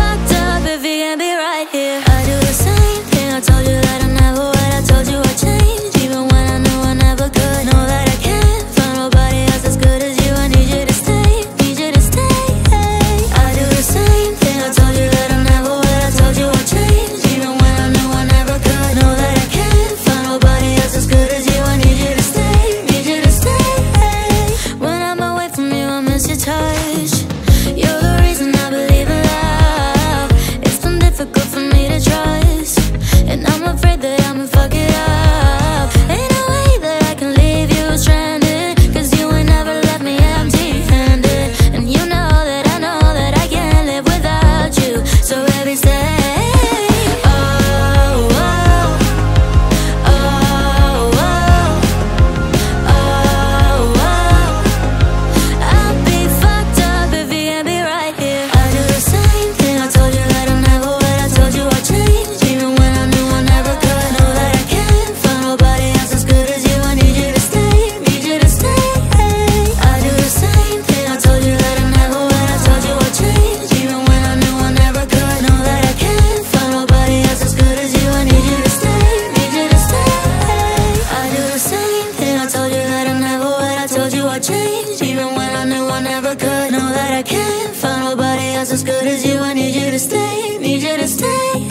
never could. Know that I can't find nobody else as good as you. I need you to stay, need you to stay.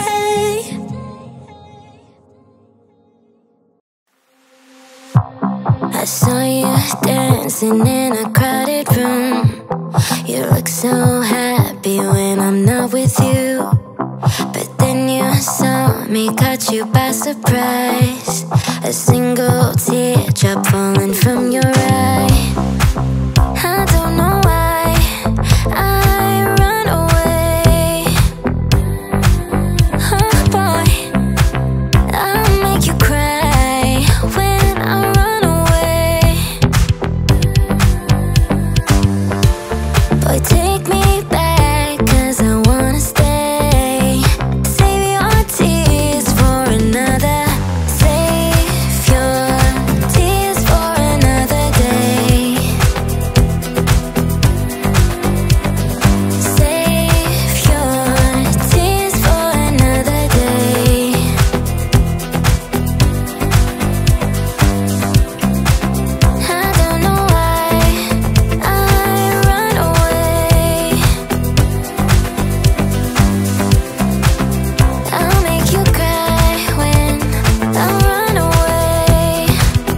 I saw you dancing in a crowded room. You look so happy when I'm not with you. But then you saw me, caught you by surprise. A single teardrop falling from your eye. I don't know why I run away. Oh boy, I'll make you cry when I run away. Boy, take me back, 'cause I wanna stay. Save your tears for another. Save your tears for another day. Save your tears for another day. I don't know why I run away. I'll make you cry when I run away.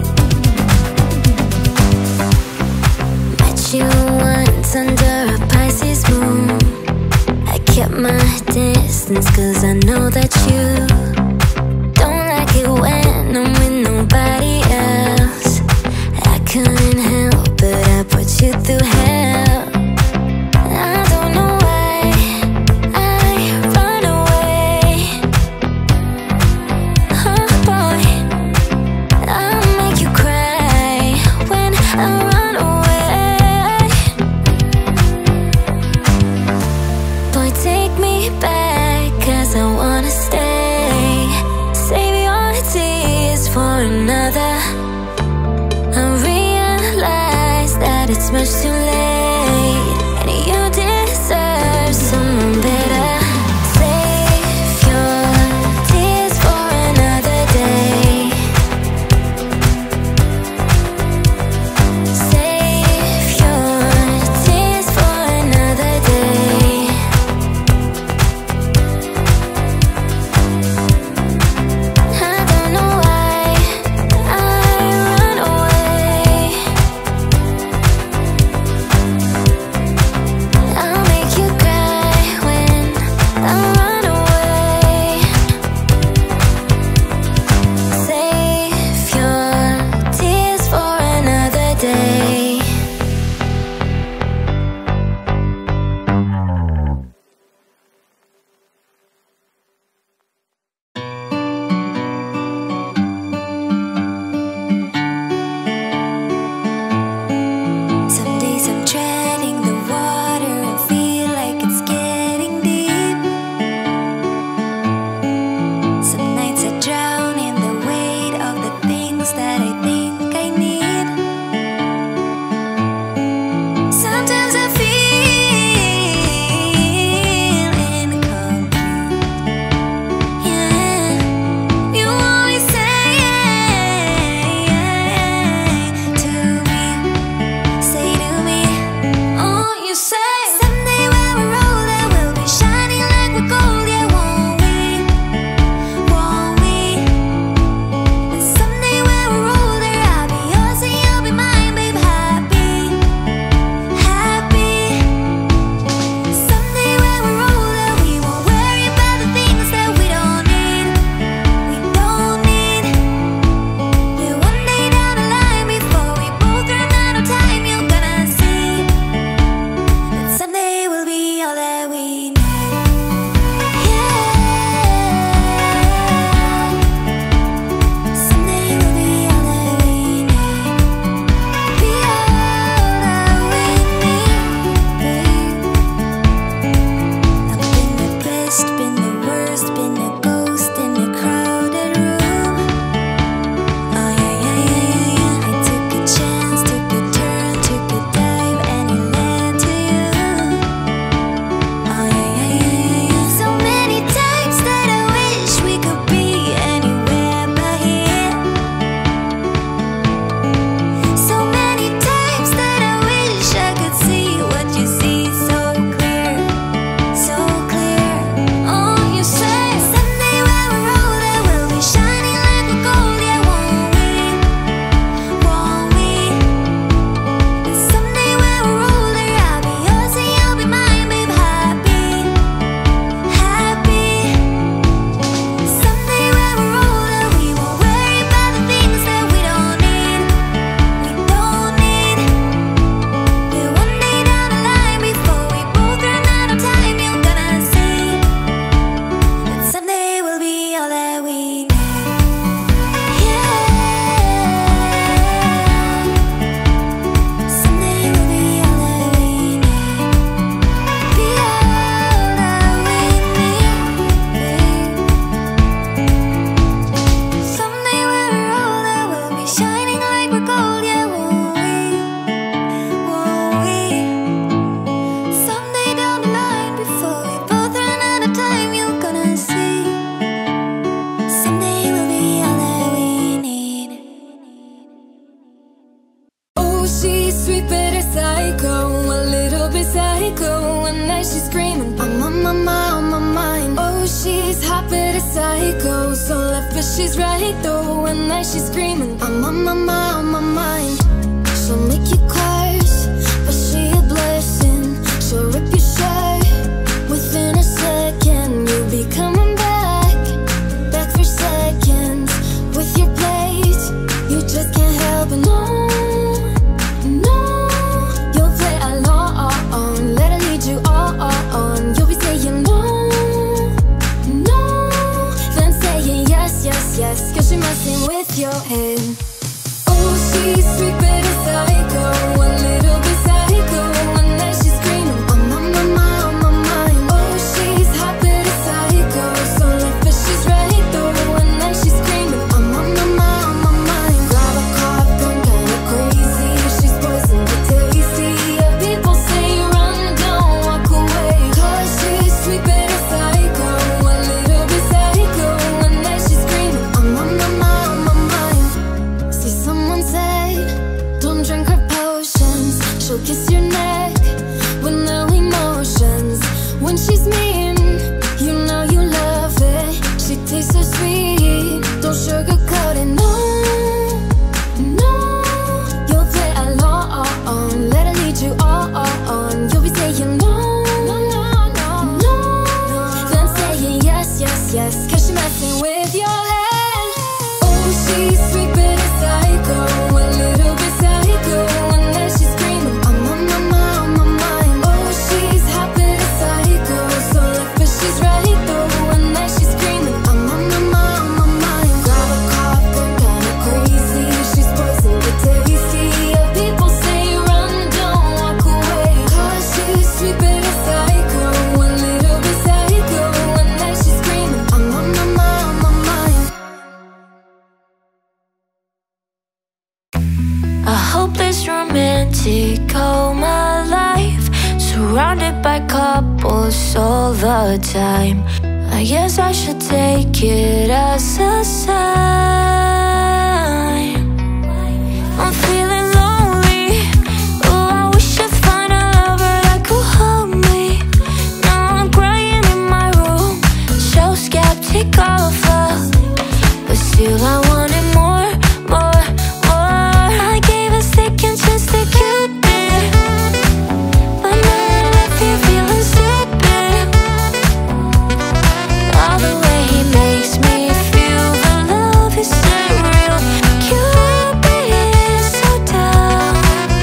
Met you once under a Pisces moon. I kept my distance 'cause I know that you don't like it when I'm with nobody else. I couldn't help but I put you through hell. I don't know why I run away. Oh boy, I'll make you cry when I run away. Boy, take me back, 'cause I wanna stay. Save your tears for another. I realize that it's much too late, and you deserve someone better. Save your tears for another day. Save your tears for another day. I don't know why I run away. night she's screaming, I'm on my mind, on my mind. Oh, she's hot but a psycho, so left but she's right though. One night she's screaming, I'm on my mind, on my mind. She'll make you curse, but she a blessing. She'll rip your shirt within a second. You'll be coming back for seconds with your plate. You just can't help it, no, no. You'll play along, let her lead you on. You'll be saying no, no, then saying yes, yes, yes, cause she's messing with your head. Oh, she's sweet but a psycho, a little bit psycho. One night she's screaming, I'm on my mind, on my mind. Oh, she's hot but a psycho, so left but she's right though. One night she's screaming, I'm on my mind, on my mind. Grab a cop, gone kinda crazy. She's poison but tasty. Yeah, people say run, don't walk away, cause she's sweet but a psycho, a little bit psycho. One night she's screaming, I'm on my mind, on my mind. See, someone said, don't drink her potions. She'll kiss your neck with no emotions. When she's mean, you know you love it. She tastes so sweet, don't sugarcoat it, no, no. You'll play along, let her lead you on. You'll be saying no, no, no, no, no, then saying yes, yes, yes, cause she's messing with your head. Oh, she's sweet but a psycho, a little bit psycho. One night she's screaming, I'm on my mind, on my mind. Oh, she's hot but a psycho, so left but she's right though. One night she's screaming, I'm on my mind, on my mind. Grab a cop, gone kinda crazy. She's poison but tasty. Yeah, people say run, don't walk away, cause she's sweet but a psycho, a little bit psycho. One night she's screaming, I'm on my mind, on my mind. A hopeless romantic all my life, surrounded by couples all the time. I guess I should take it as a sign. I'm feeling lonely. Oh, I wish I'd find a lover that could hold me. Now I'm crying in my room, so skeptical of love, but still I wanted more, more, more. I gave a second chance to Cupid, but now I left here feeling stupid. All the way he makes me feel the love is surreal. Cupid is so dumb.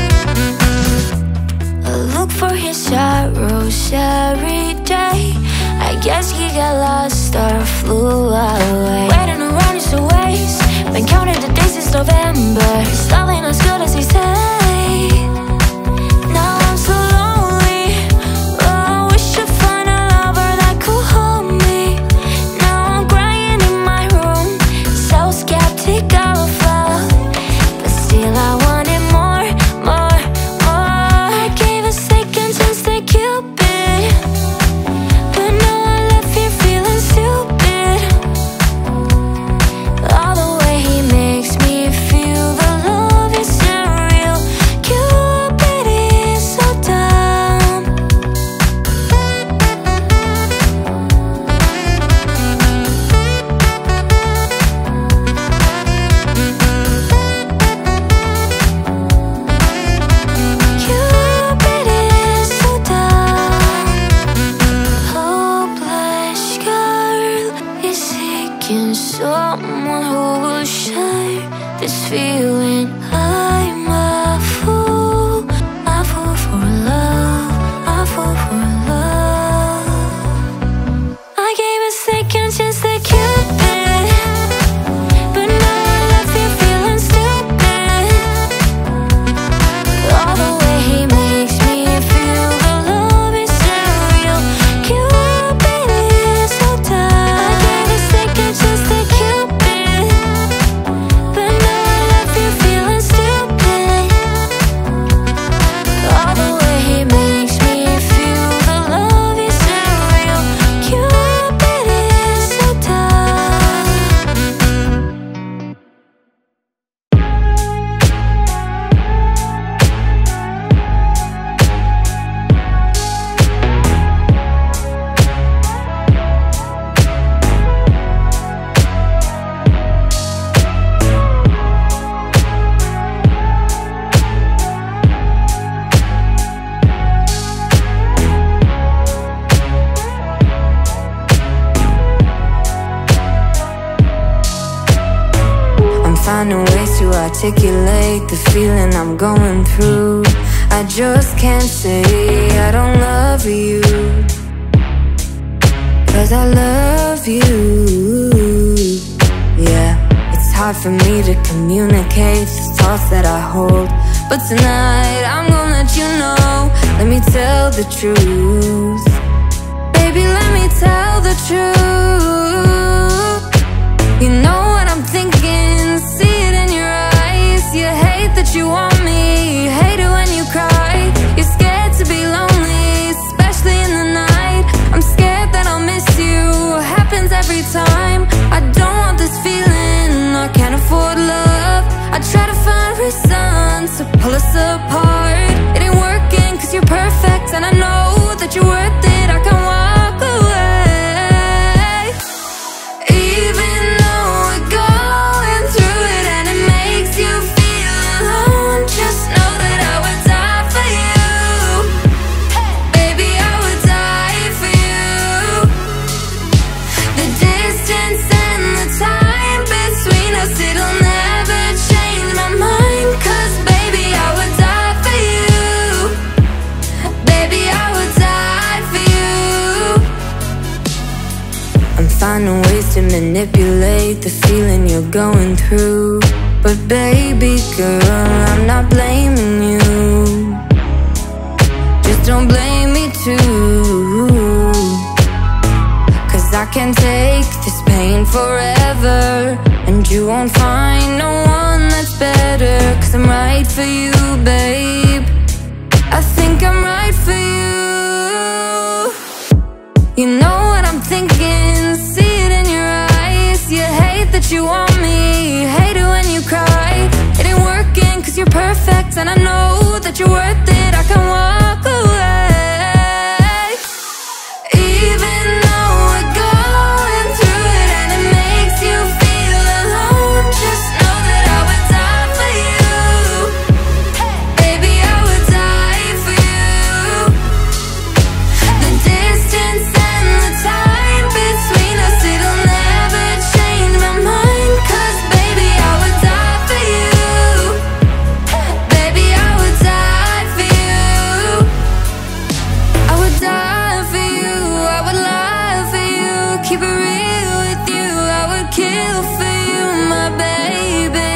I look for his arrows every day. I guess he got lost or flew away. Waiting around is a waste. Been counting the days since November. It's nothing as good as he said. Now I'm so lonely. Oh, I wish I'd find a lover that could hold me. Now I'm crying in my room, so skeptical of love, but still I wanted more, more, more. I gave a second chance to Cupid, but now I left here feeling stupid. All the way he makes me feel the love is surreal. Cupid finding ways to articulate the feeling I'm going through. I just can't say I don't love you, 'cause I love you. Yeah, it's hard for me to communicate the thoughts that I hold, but tonight I'm gonna let you know. Let me tell the truth. Baby, let me tell the truth. You know what I'm thinking, see it in your eyes. You hate that you want me, you hate it when you cry. You're scared to be lonely, especially in the night. I'm scared that I'll miss you, happens every time. I don't want this feeling, I can't afford love. I try to find reasons to pull us apart. It ain't working 'cause you're perfect, and I know that you're worth it. I can walk away, even though we're going through it and it makes you feel alone. Just know that I would die for you. Baby, I would die for you. The distance and the time between us, it'll never change my mind. 'Cause baby, I would die for you. Baby, I would die for you. I'm finding ways to manipulate the feeling you're going through, but baby girl, I'm not blaming you. Just don't blame me too, 'cause I can't take this pain forever, and you won't find no one that's better. 'Cause I'm right for you, babe. I think I'm right for you. You know what I'm thinking, see it in your eyes. You hate that you want me, you hate it when you cry. It ain't working 'cause you're perfect, and I know that you're worth it. I can walk away, even though we're going through it and it makes you feel alone. Just know that I would die for you. Baby, I would die for you. The distance and the time between us, it'll never change my mind. 'Cause baby, I would die for you. Baby, I would die for you. I would die for you, I would lie for you, keep it real with you. I would kill for you, my baby.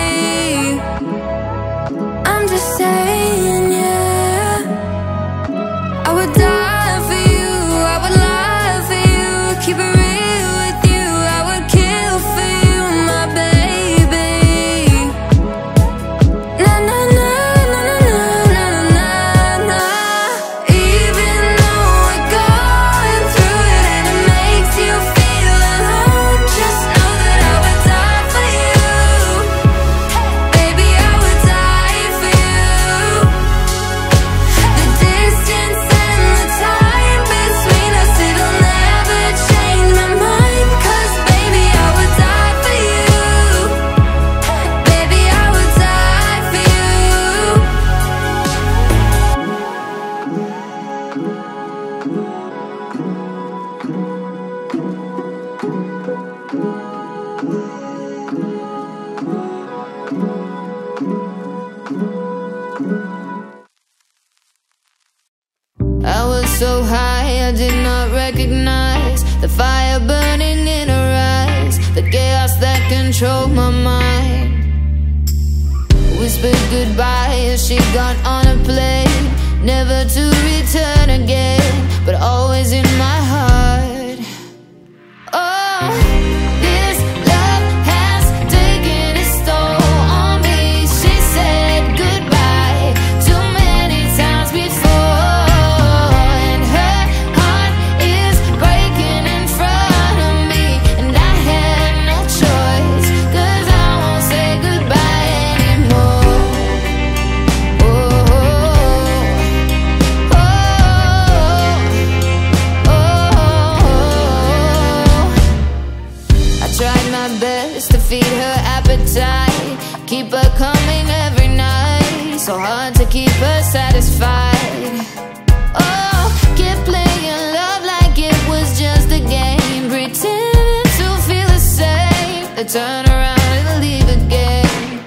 I'm just saying, yeah. I would die for you, I would lie for you, keep it real with you. I would kill for you, my baby. Na na na na na na na na. Even though we're going through it and it makes you feel alone, just know that I would die for you. Baby, I would die for you. The distance and the time between us, it'll never change my mind. 'Cause baby, I would die for you. Baby, I would die for you. I was so high, I did not recognize the fire burning in her eyes, the chaos that controlled my mind. Whispered goodbye as she got on a plane, never to return again, but always in my heart. Oh, this love has taken its toll on me. She said goodbye too many times before, and her heart is breaking in front of me, and I had no choice, 'cause I won't say goodbye anymore. Oh, oh, oh, oh. I tried my best to feed her appetite, keep her coming every night, so hard to keep her satisfied. Oh, kept playing love like it was just a game, pretending to feel the same, then turn around and leave again.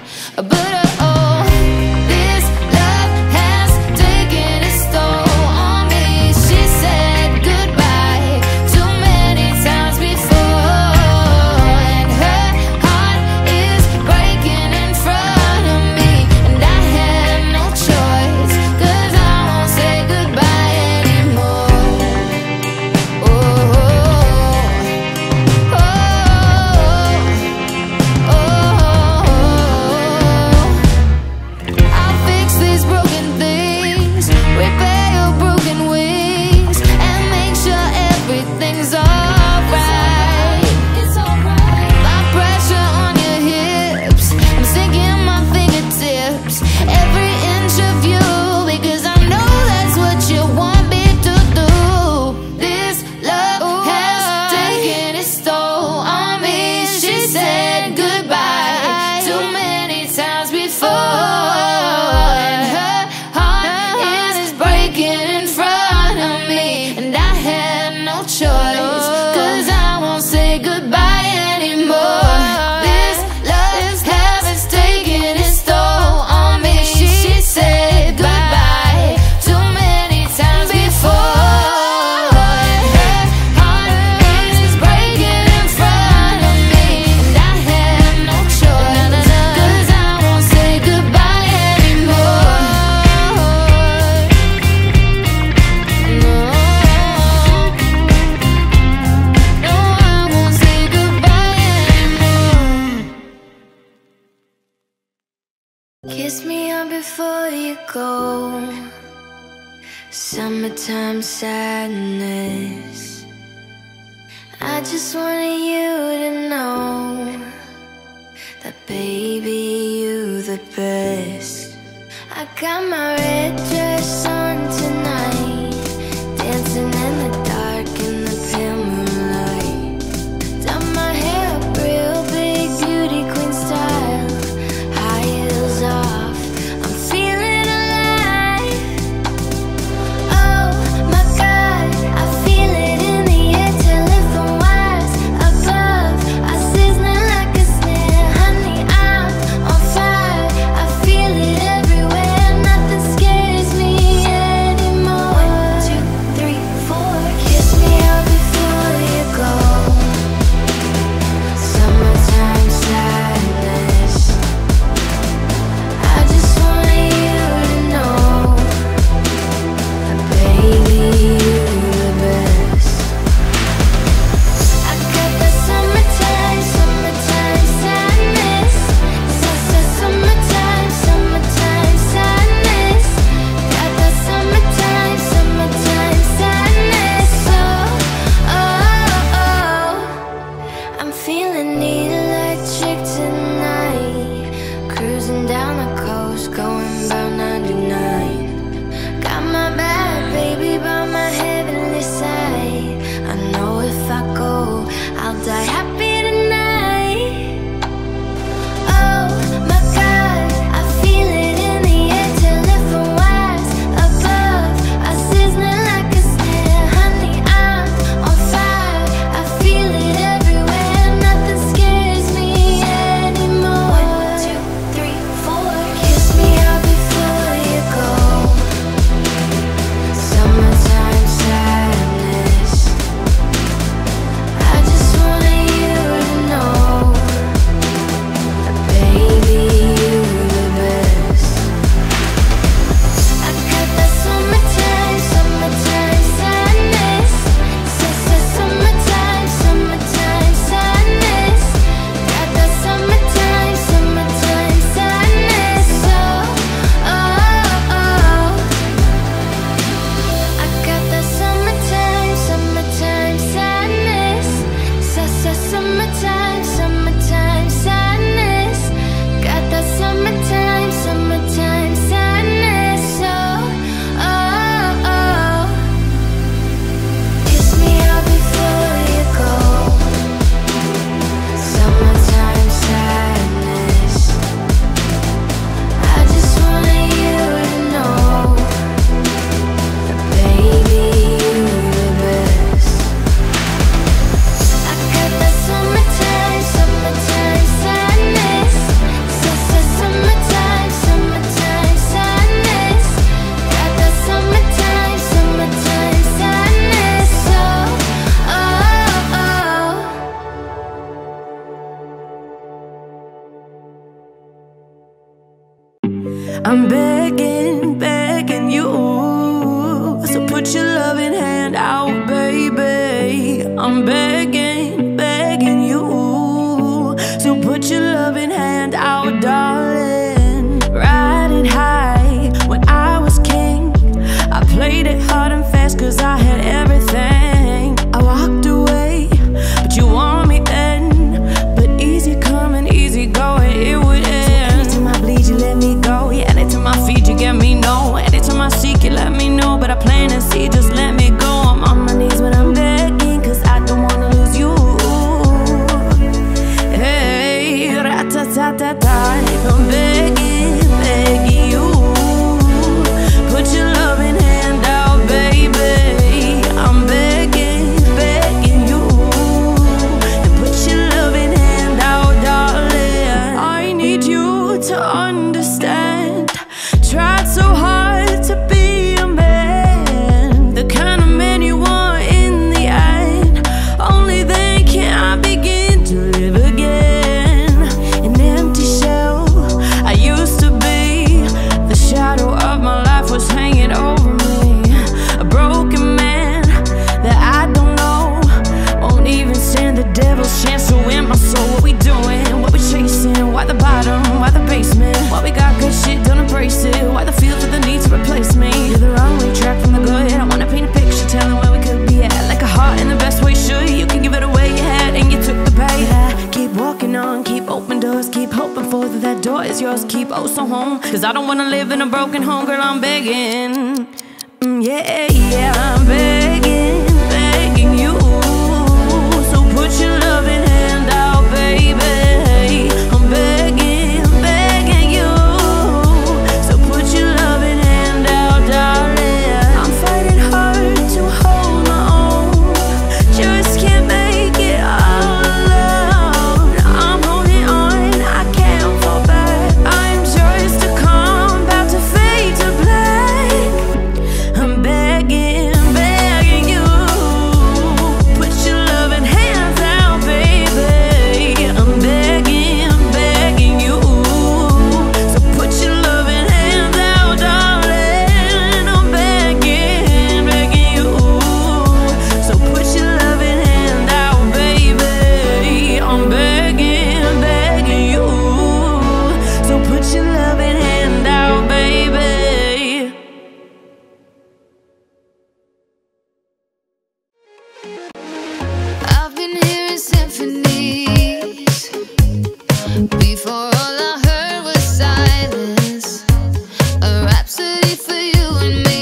choice, 'cause I won't say goodbye anymore. This love habit's taking its toll on me. She said goodbye too many times before. Her heart is breaking in front of me, and I have no choice, 'cause I won't say goodbye anymore. No, I won't say goodbye anymore. Kiss me up before you go. Summertime sadness. I just wanted you to know that baby, you the best. I got my red dress on tonight, dancing in the dark in the pale moonlight. Done my hair up real big, beauty queen style, high heels off, I'm feeling alive. Oh my God, I feel it in the air, telephone wires above, I sizzling like a snare. Honey, I'm on fire, I feel it everywhere, nothing scares me anymore. 1, 2, 3, 4, kiss me out before you go. Summertime sadness. I just wanted you to know that baby, you the best. I got the summertime, summertime sadness. Summertime, summertime sadness. Got the summertime, summertime sadness. Oh, I'm feeling electric tonight. Cruising down the coast, going about 99. Got my bad baby by my heavenly side. I know if I go, I'll die happy tonight. Oh my God, I feel it in the air, telephone wires above, I sizzling like a snare. Honey, I'm on fire, I feel it everywhere, nothing scares me anymore. 1, 2, 3, 4, kiss me out before you go. Summertime sadness. I just wanted you to know that baby, you the best. I got that summertime, summertime sadness. Summertime, summertime sadness. Got that summertime, summertime sadness. I got that summertime, summertime sadness. Summertime, summertime sadness. Got that summertime, summertime sadness. Kiss me out before you go. Summertime sadness. I just wanted you to know that baby, you the best. I got that summertime, summertime sadness. Summertime, summertime sadness. Got that summertime, summertime sadness. I'm begging, begging you, so put your loving hand out, baby. I'm begging, begging you, so put your loving hand out, darling. Riding high when I was king, I played it hard and fast 'cause I had everything. I walked away, but you want me then. But easy coming, easy going, it would end. Anytime I bleed, you let me go. Yeah, anytime I feed, you get me no. Anytime I seek, you let me know. But I plan and see, just let me go. I'm on my knees when I'm begging, 'cause I don't wanna 'cause I don't wanna live in a broken home, girl, I'm begging. Yeah, yeah, I'm begging, begging you. So put your loving hand out, baby. I'm begging, begging you. So put your loving hand out, darling. I'm fighting hard to hold my own, just can't make it all alone. I'm holding on, I can't fall back. I'm just a calm, about to fade to black. I'm begging, begging you. Put your loving hands out, baby. I'm begging, begging you. So put your loving hands out, darling. I'm begging, begging you. So put your loving hand out, baby. I'm begging, begging you. So put your loving hand out, baby. I've been hearing symphonies. Before all I heard was silence. A rhapsody for you and me.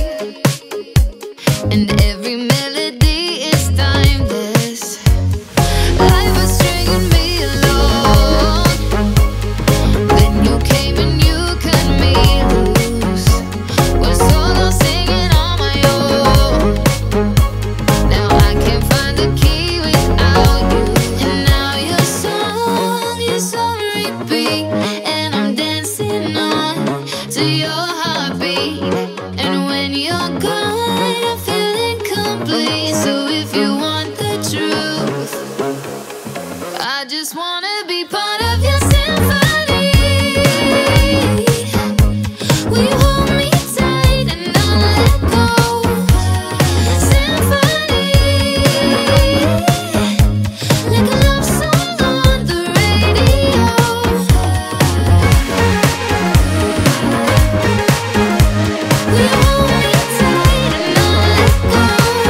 And every melody is timeless. Life was stringing me along. Then you came and you cut me loose. Was solo singing on my own. Now I can't find the key without you. And now your song is on repeat. And I'm dancing on to your heartbeat. And when you're gone, I feel incomplete. So if you want the truth, I just wanna be part of your symphony. Will you hold me tight and not let go? Symphony, like a love song on the radio. Will you hold me tight and not let go?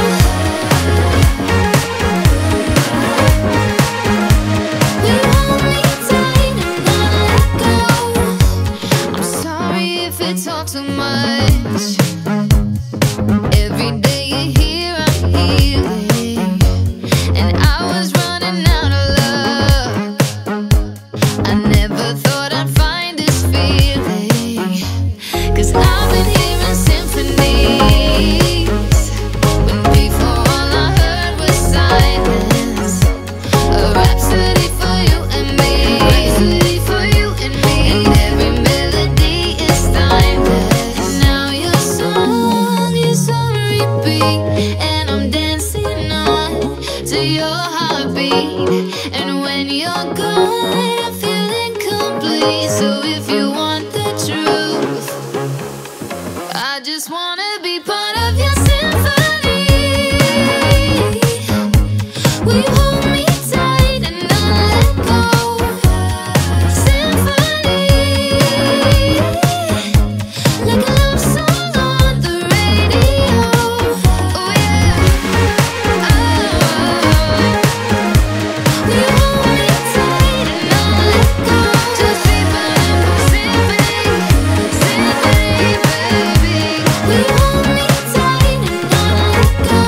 Will you hold me tight and not let go? I'm sorry if it's all too much. Every day you're here, I'm healing. And I was running out of love. I never thought I'd find this feeling. 'Cause I've been hearing symphonies. When before all I heard was silence. A rhapsody for you and me. Rhapsody for you and me. And every melody is timeless. Now your song is on repeat. And I'm dancing on to your heartbeat. And when you're gone, I feel incomplete. So if you want the truth, I just wanna be part of your symphony. Will you hold me tight and not let go? Symphony, like a love song on the radio. Oh yeah. Will you hold me tight and not let go? Just be my symphony, symphony, baby. Will you hold me tight and not let go?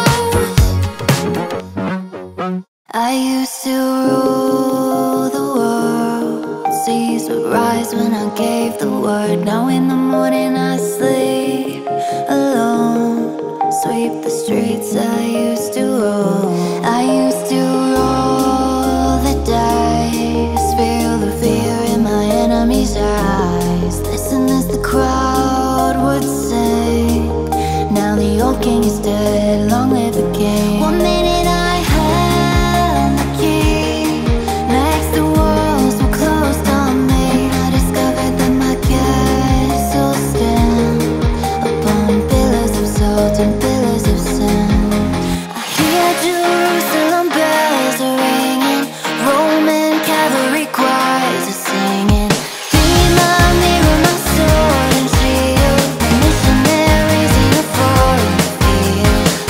I used to rule the world. Seas would rise when I gave the word. Now in the morning I sleep alone. Sweep the streets I used to roll. I used to roll the dice. Feel the fear in my enemy's eyes. Listen as the crowd would sing. Now the old king is dead, long live the king. One minute I had the key. Next the walls were closed on me. I discovered that my castle stand upon pillars of salt and pillars of sand. I hear Jerusalem bells are ringing. Roman cavalry choirs are singing. Be my mirror, my sword and shield. Missionaries in a foreign field.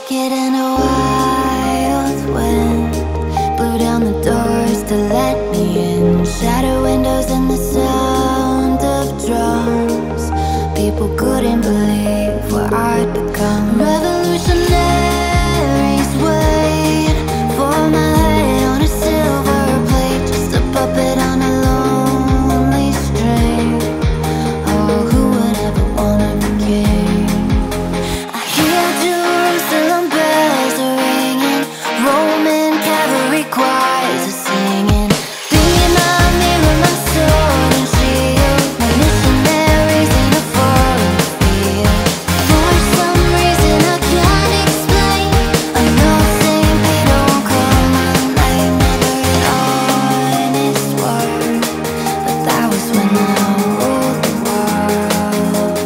like it in a wild wind. Blew down the doors to let me in. Shattered windows and the sound of drums. People couldn't believe what I'd become. Revolutionaries wait for my head on a silver plate. Just a puppet on a lonely string. Oh, who would ever wanna be king? I hear Jerusalem bells are ringing. Roman cavalry choirs are singing. Be my mirror, my sword and shield. My missionaries in a foreign field. For some reason I can't explain, I know St. Peter won't call my name. Never an honest word, but that was when I ruled the world.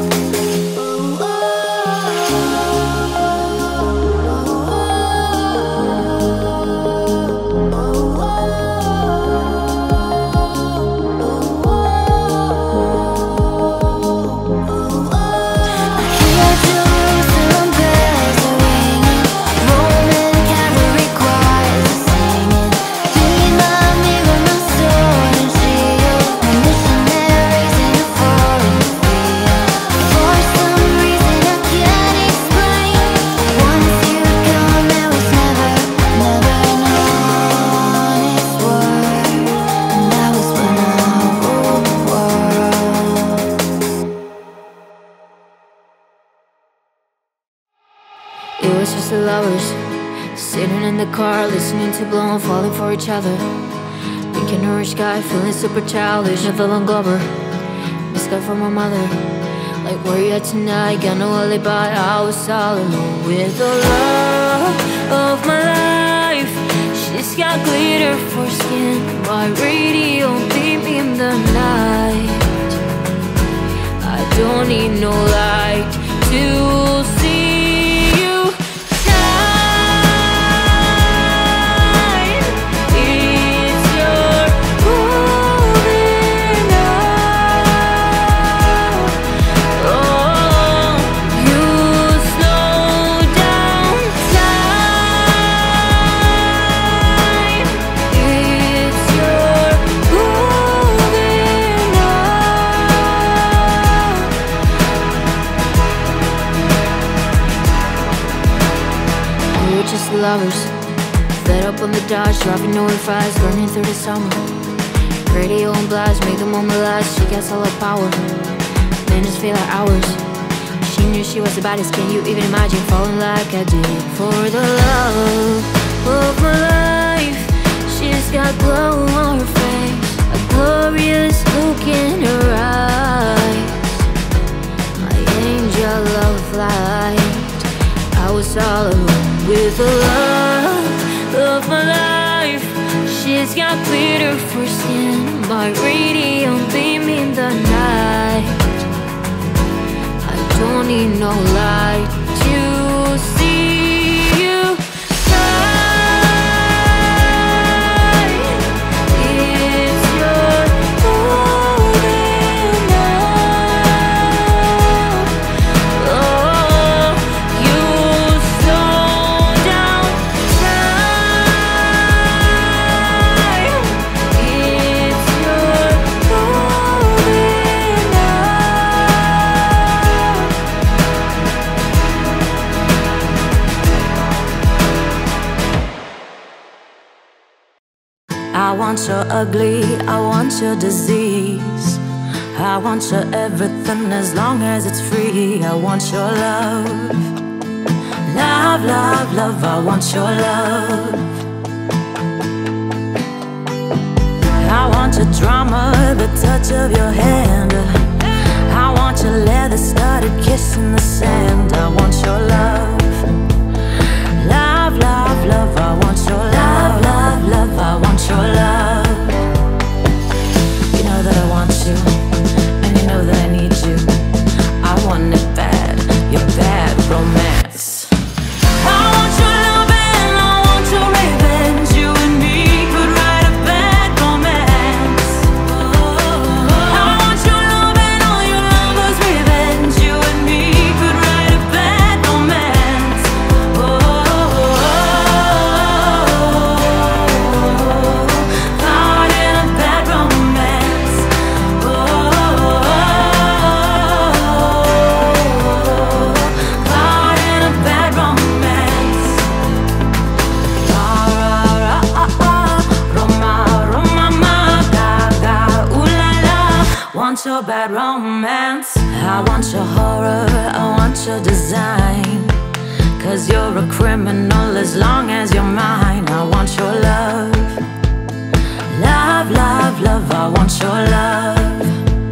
I hear Jerusalem bells are ringing. Roman cavalry choirs are singing. Be my mirror, my sword and shield. My missionaries in a foreign field. For some reason I can't explain, once you'd gone there was never an honest word. And that was when I ruled the world. It was just the lovers sitting in the car, listening to Blow and falling for each other. Thinking orange sky, feeling super childish. I fell on Glover, this guy from my mother. Like, where you at tonight? Got no alibi. I was all alone with the love of my life. She's got glitter for skin. My radio beat me in the night. I don't need no light to see you shine. It's your golden hour. Oh, you slow down time. It's your golden hour. We were just lovers, fed up on the Dodge, driving no fries, burning through the summer. Radio on blast, make the moment last. She gets all her power, minutes feel like hours. She knew she was the baddest. Can you even imagine falling like I did for the love of my life? She's got glow on her face, a glorious look in her eyes. My angel of light, I was all alone with the love of my life. She's got glitter for skin. My radio beam in the night. I don't need no light to see you shine. It's your golden hour. Oh, you slow down time. It's your golden hour. I want your ugly, I want your disease. I want your everything as long as it's free. I want your love. Love, love, love, I want your love. I want your drama, the touch of your hand. I want your leather studded kiss in the sand. I want your love. Love, love, love, I want your love. Love, love, I want your love. You know that I want you, and you know that I need you. I want it bad, your bad romance. I want your love and I want your revenge. You and me could write a bad romance. I want your love and all your lovers' revenge. You and me could write a bad romance. your bad romance. I want your horror, I want your design. 'Cause you're a criminal as long as you're mine. I want your love. Love, love, love, I want your love.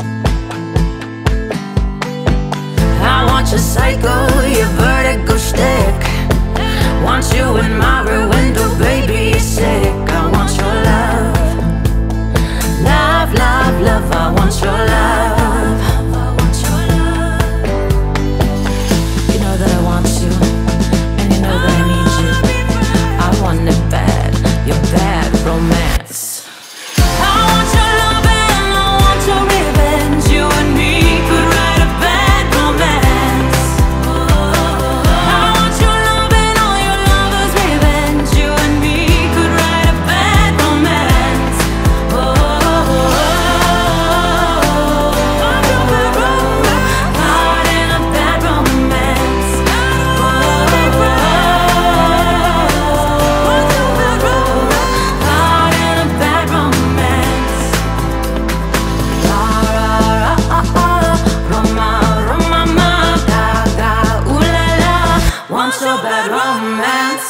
I want your psycho, your vertigo shtick. Want you in my rear window, baby, you're sick. I want your love. Love, love, love, I want your love. You know that I want you, and you know that I need you. I want it bad, your bad romance. I want your love and I want your revenge. You and me could write a bad romance. I want your love and all your lovers' revenge. You and me could write a bad romance. Caught in a bad romance. Caught in a bad romance. La ra ra Roma, Roma, ma, ga ga, ooh la la. Want your bad romance.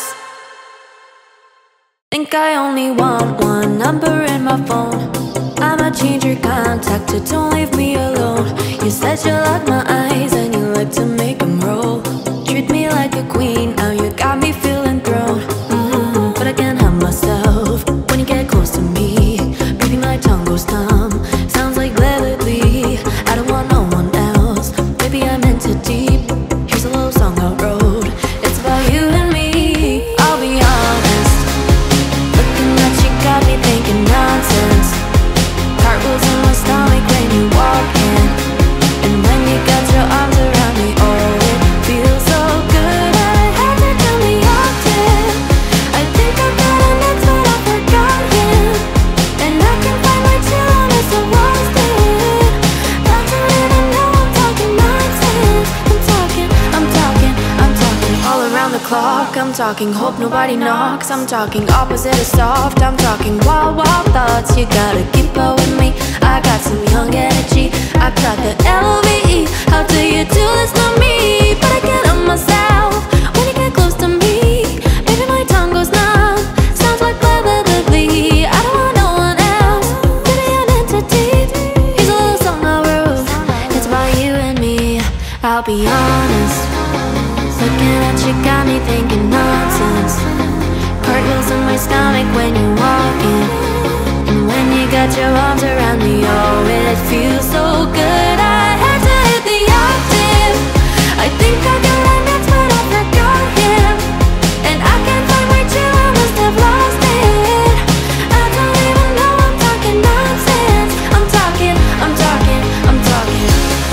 Think I only want one number in my phone. I'ma change your contact to don't leave me alone. You said you like my eyes and you like to make them roll. Treat me like a queen, now you got me feeling thrown. But I can't help myself when you get close to me. Baby, my tongue goes numb, sounds like Gladly. I don't want no one else, baby, I'm in too deep. Here's a little song I wrote, it's about you and me. I'll be honest, looking at you got me thinking nonsense. Cartwheels in my stomach when you walk in, and when you got your arms around me, oh, it feels so good. I had to tell me often. I think I got an ex, but I forgot him, and I can find my chill on this so lost it. Not to even know I'm talking nonsense. I'm talking all around the clock. I'm talking hope nobody knocks. I'm talking opposite of soft. I'm talking wild, wild thoughts. You gotta keep up with me. I got some young energy. I've got the LOVE. How do you do this to me? But I can't help myself when you get close to me. Baby, my tongue goes numb, sounds like Gladly. I don't want no one else, baby, I'm in too deep. Here's a little song I wrote, it's about you and me. I'll be honest, looking at you got me thinking nonsense. Cartwheels in my stomach when you walk in, and when you got your arms around me, oh, it feels so good. I had to hit the octave. I think I got an ex, but I forgot him, and I can't find my chill, I must have lost it. I don't even know I'm talking nonsense. I'm talking. I'm talking. I'm talking.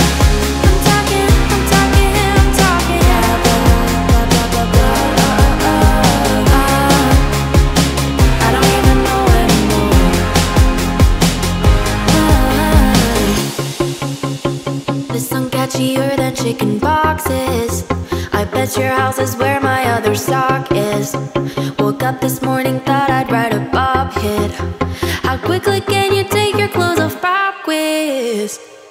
I don't even know anymore. This song catchier than chicken boxes. I bet your house is where my other sock is. Woke up this morning, thought I'd write a bop hit. How quickly can you take your clothes off pop quiz?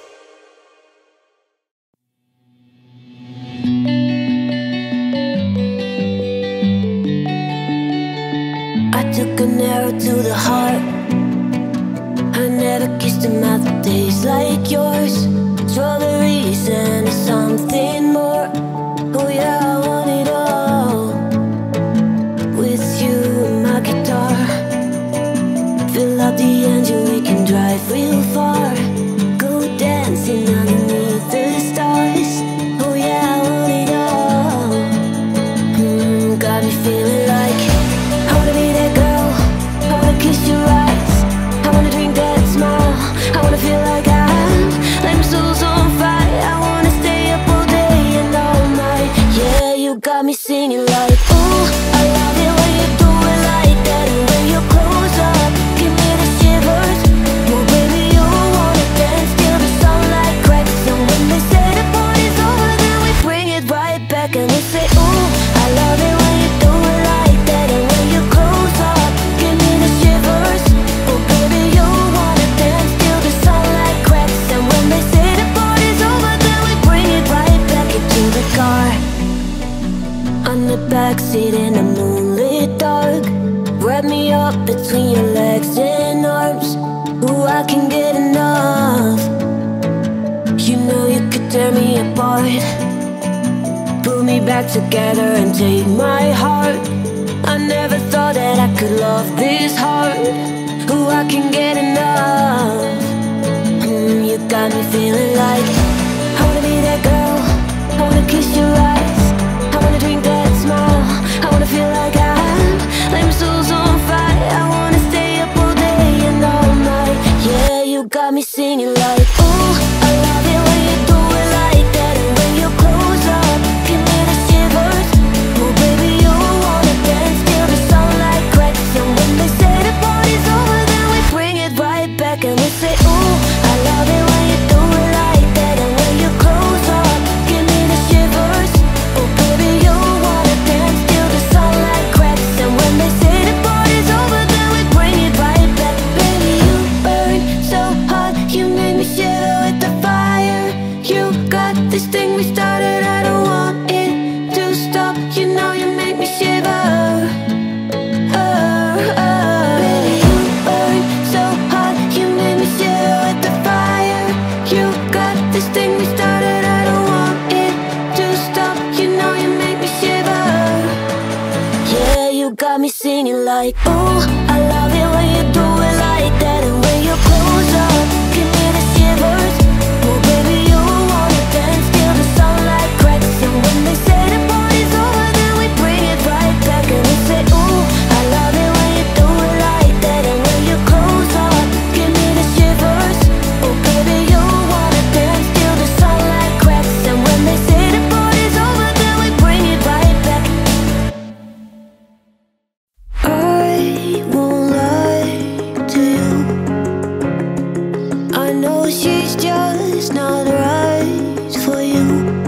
I took an arrow to the heart. I never kissed a mouth that tastes like yours. Strawberries and something more. Oh yeah, I want it all. With you and my guitar, fill up the engine, we can drive real far. Go dancing underneath the stars. Oh yeah, I want it all. Got me feeling like I wanna be that girl. I wanna kiss your eyes. I wanna drink that smile. I wanna feel like I'm like my soul's on fire. I wanna stay up all day and all night. Yeah, you got me singing like, ooh, I love it when you do it like that. And when you close up, give me the shivers. Oh baby, you wanna dance till the sunlight cracks. And when they say the party's over, then we bring it right back. And they say, ooh, I love it when you do it like that. And when you close up, give me the shivers. Oh baby, you wanna dance till the sunlight cracks. And when they sit in the moonlit dark. Wrap me up between your legs and arms. Ooh, I can get enough. You know you could tear me apart, put me back together and take my heart. I never thought that I could love this hard. Ooh, I can get enough. You got me feeling like I wanna be that girl, I wanna kiss your eyes, I wanna drink that smile, I wanna feel like I'm my soul's on fire. I wanna stay up all day and all night. Yeah, you got me singing like, ooh, I love it when you do it like that. And when you close up, give me the shivers. Oh baby, you wanna dance till the sunlight cracks. And when they say the party's over, then we bring it right back. And we say, ooh, I love it when you do it like that. And when you close up, give me the shivers. Oh baby, you wanna dance till the sunlight cracks. And when they say the party's over, then we bring it right back. Baby, you burn so hot, you made me shiver with the fire. You got this thing we started, I don't want it to stop. You know you make me shiver. Baby, you burn so hot, you made me shiver with the fire. You got this thing we started, I don't want it to stop. You know you make me shiver. Yeah, you got me singing like, ooh, I love it when you do it like that. And when you close up, give me the shivers. Oh baby, you wanna dance till the sunlight cracks. And when they say the party's over, then we bring it right back. And we say, ooh, I love it when you do it like that. And when you close up, give me the shivers. Oh baby, you wanna dance till the sunlight cracks. And when they say the party's over, then we bring it right back. I won't lie to you, I know she's just not right for you.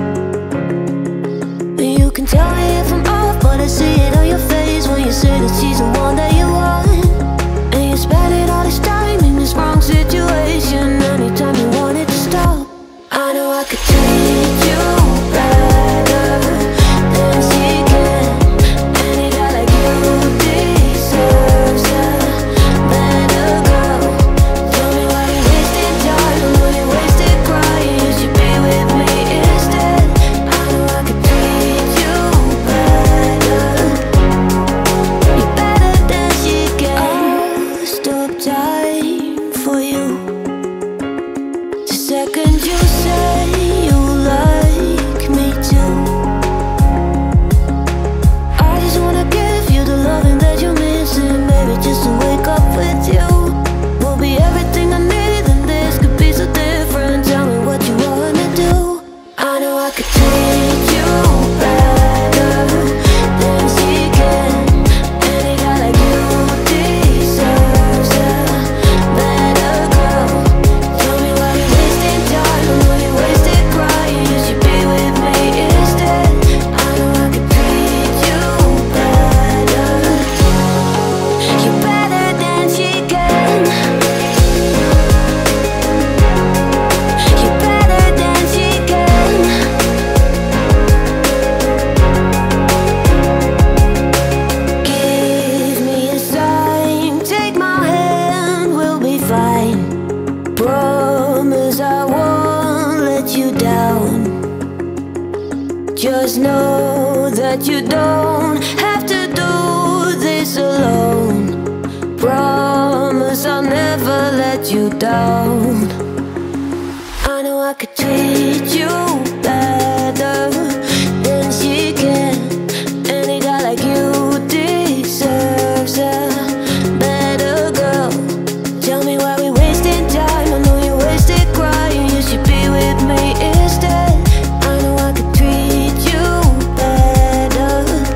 And you can tell me if I'm off, but I see it on your face when you say that she's the one that you want. And you're spending all this time in this wrong situation. Anytime you want it to stop, I know I could treat you better than she can. Any guy like you deserves a better girl. Tell me why you wasted time, I know you wasted crying. You should be with me instead. I know I could treat you better. You're better than she can. I'll stop time for you the second you say you like me too. I just wanna give you the loving that you're missing, baby. Just to wake up with you will be everything I need, and this could be so different. Tell me what you wanna do. I know I could treat you better than she can. Any guy like you deserves a better girl. Tell me why you wasting time, I know you wasted crying. You should be with me instead. I know I could treat you better. You're better than she can. You're better than she can. Give me a sign, take my hand, we'll be fine. Promise I won't let you down. Just know that you don't have to do this alone. Promise I'll never let you down. I know I could treat you better than she can. Any guy like you deserves a better girl. Tell me why we wasting time, I know you wasted crying. You should be with me instead. I know I could treat you better.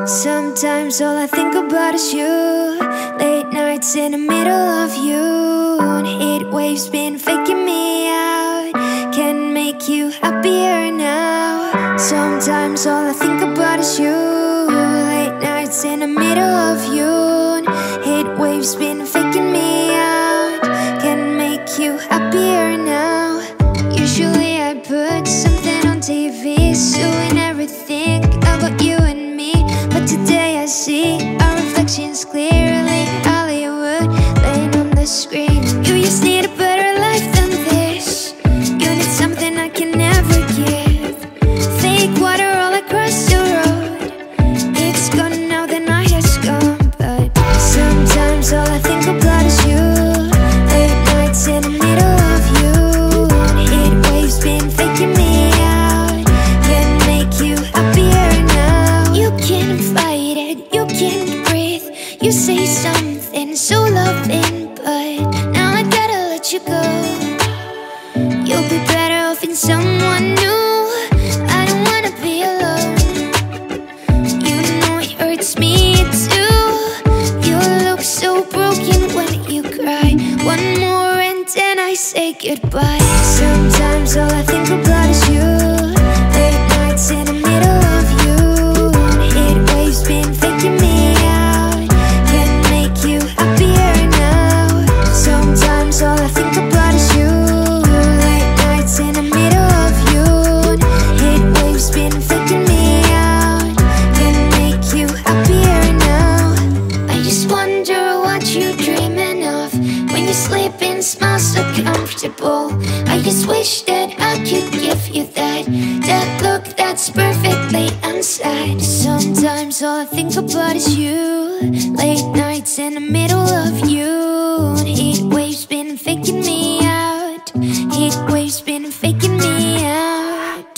Sometimes all I think about is you. Late nights in the middle of June. Heat waves been faking me out. Can make you happier now. Sometimes all I think about is you. Late nights in the middle of June. Heat waves been faking me out. Can make you happier now. Usually I put something on TV, showing everything about you and me. But today I see our reflections clearly. Hollywood laying on the screen. You just need a better life than this. You need something I can never give. Fake water all across the road. It's gone now, the night has come. But sometimes all I think about is you. Late nights in the middle of June. Heat waves been faking me out. Can make you happier now. You can fight it, you can breathe. You say something so loving, but now I gotta let you go. You'll be better off in someone new. I don't wanna be alone. You know it hurts me too. You look so broken when you cry. One more and then I say goodbye. Sometimes all I think about is you. Late nights in the middle of June. Heat waves been faking me out. Can make you happier now. Sometimes all I think about is you. Late nights in the middle of June. Heat waves been faking me out. Can make you happier now. I just wonder what you're dreaming of when you sleep and smell so comfortable. I just wish that I could give you that look that's perfectly unsaid. Sometimes all I think about is you. Late nights in the middle of June. Heat waves been faking me out. Heat waves been faking me out.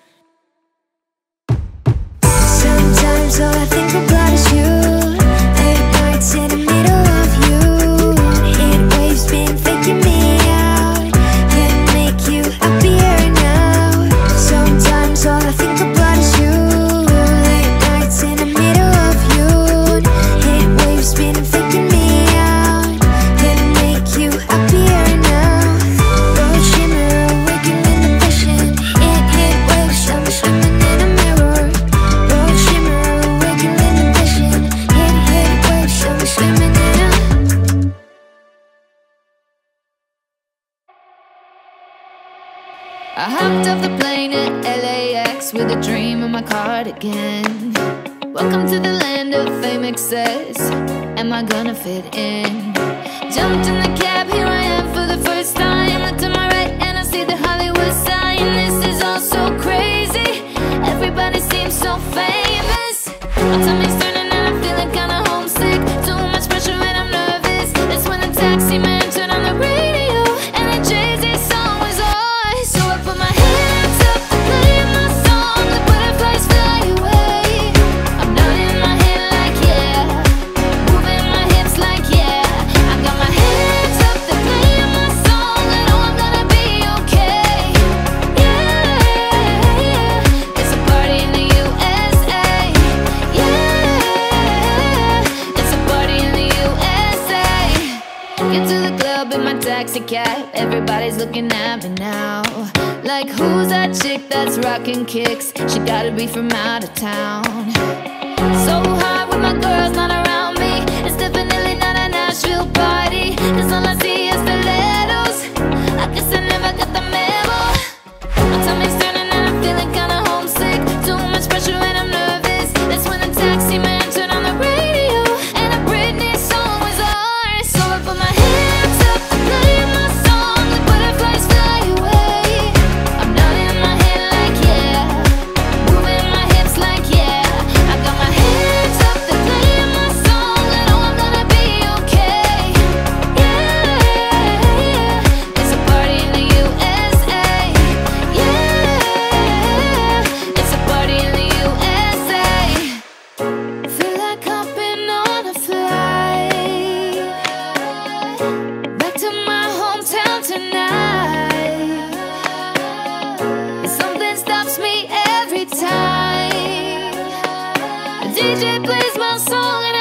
Sometimes all I think about is you. Late nights in the middle of June. Heat waves been faking me out. Can make you happier now. Sometimes all I think about is you. Late nights in the middle of June. Heat waves been faking me out. Can make you happier now. Gold shimmer, waking in the vision. Heat waves, I'm swimming in a mirror. Gold shimmer, waking in the vision. Heat waves, I'm swimming in a. I hopped off the plane at LAX with a dream in my cardigan. Welcome to the land of fame excess. Am I gonna fit in? Jumped in the cab, here I am for the first time. Look to my right and I see the Hollywood sign. This is all so crazy. Everybody seems so famous. My tummy's turning and I'm feeling kinda homesick. Too much pressure and I'm nervous. That's when the taxi man turned on the radio and the Jay-Z song was on. So I put my hands up to play my song. The butterflies fly away. I'm nodding my head like yeah, moving my hips like yeah. I got my hands up to play my song. I know I'm gonna be okay. Yeah, it's a party in the USA. Yeah, it's a party in the USA. Get to the club in my taxi cab. Everybody's looking at me now. Like, who's that chick that's rocking kicks? She gotta be from out of town. So high with my girls not around me. It's definitely not a Nashville party. 'Cause all I see is stilettos. I guess I never got the memo. My tummy's turning and I'm feeling kinda homesick. Too much pressure and I'm nervous. That's when the taxi man turned on the radio and a Britney song was on. So I put my hands up to play my song. The butterflies fly away. I'm nodding my head like yeah, moving my hips like yeah. I got DJ plays my song and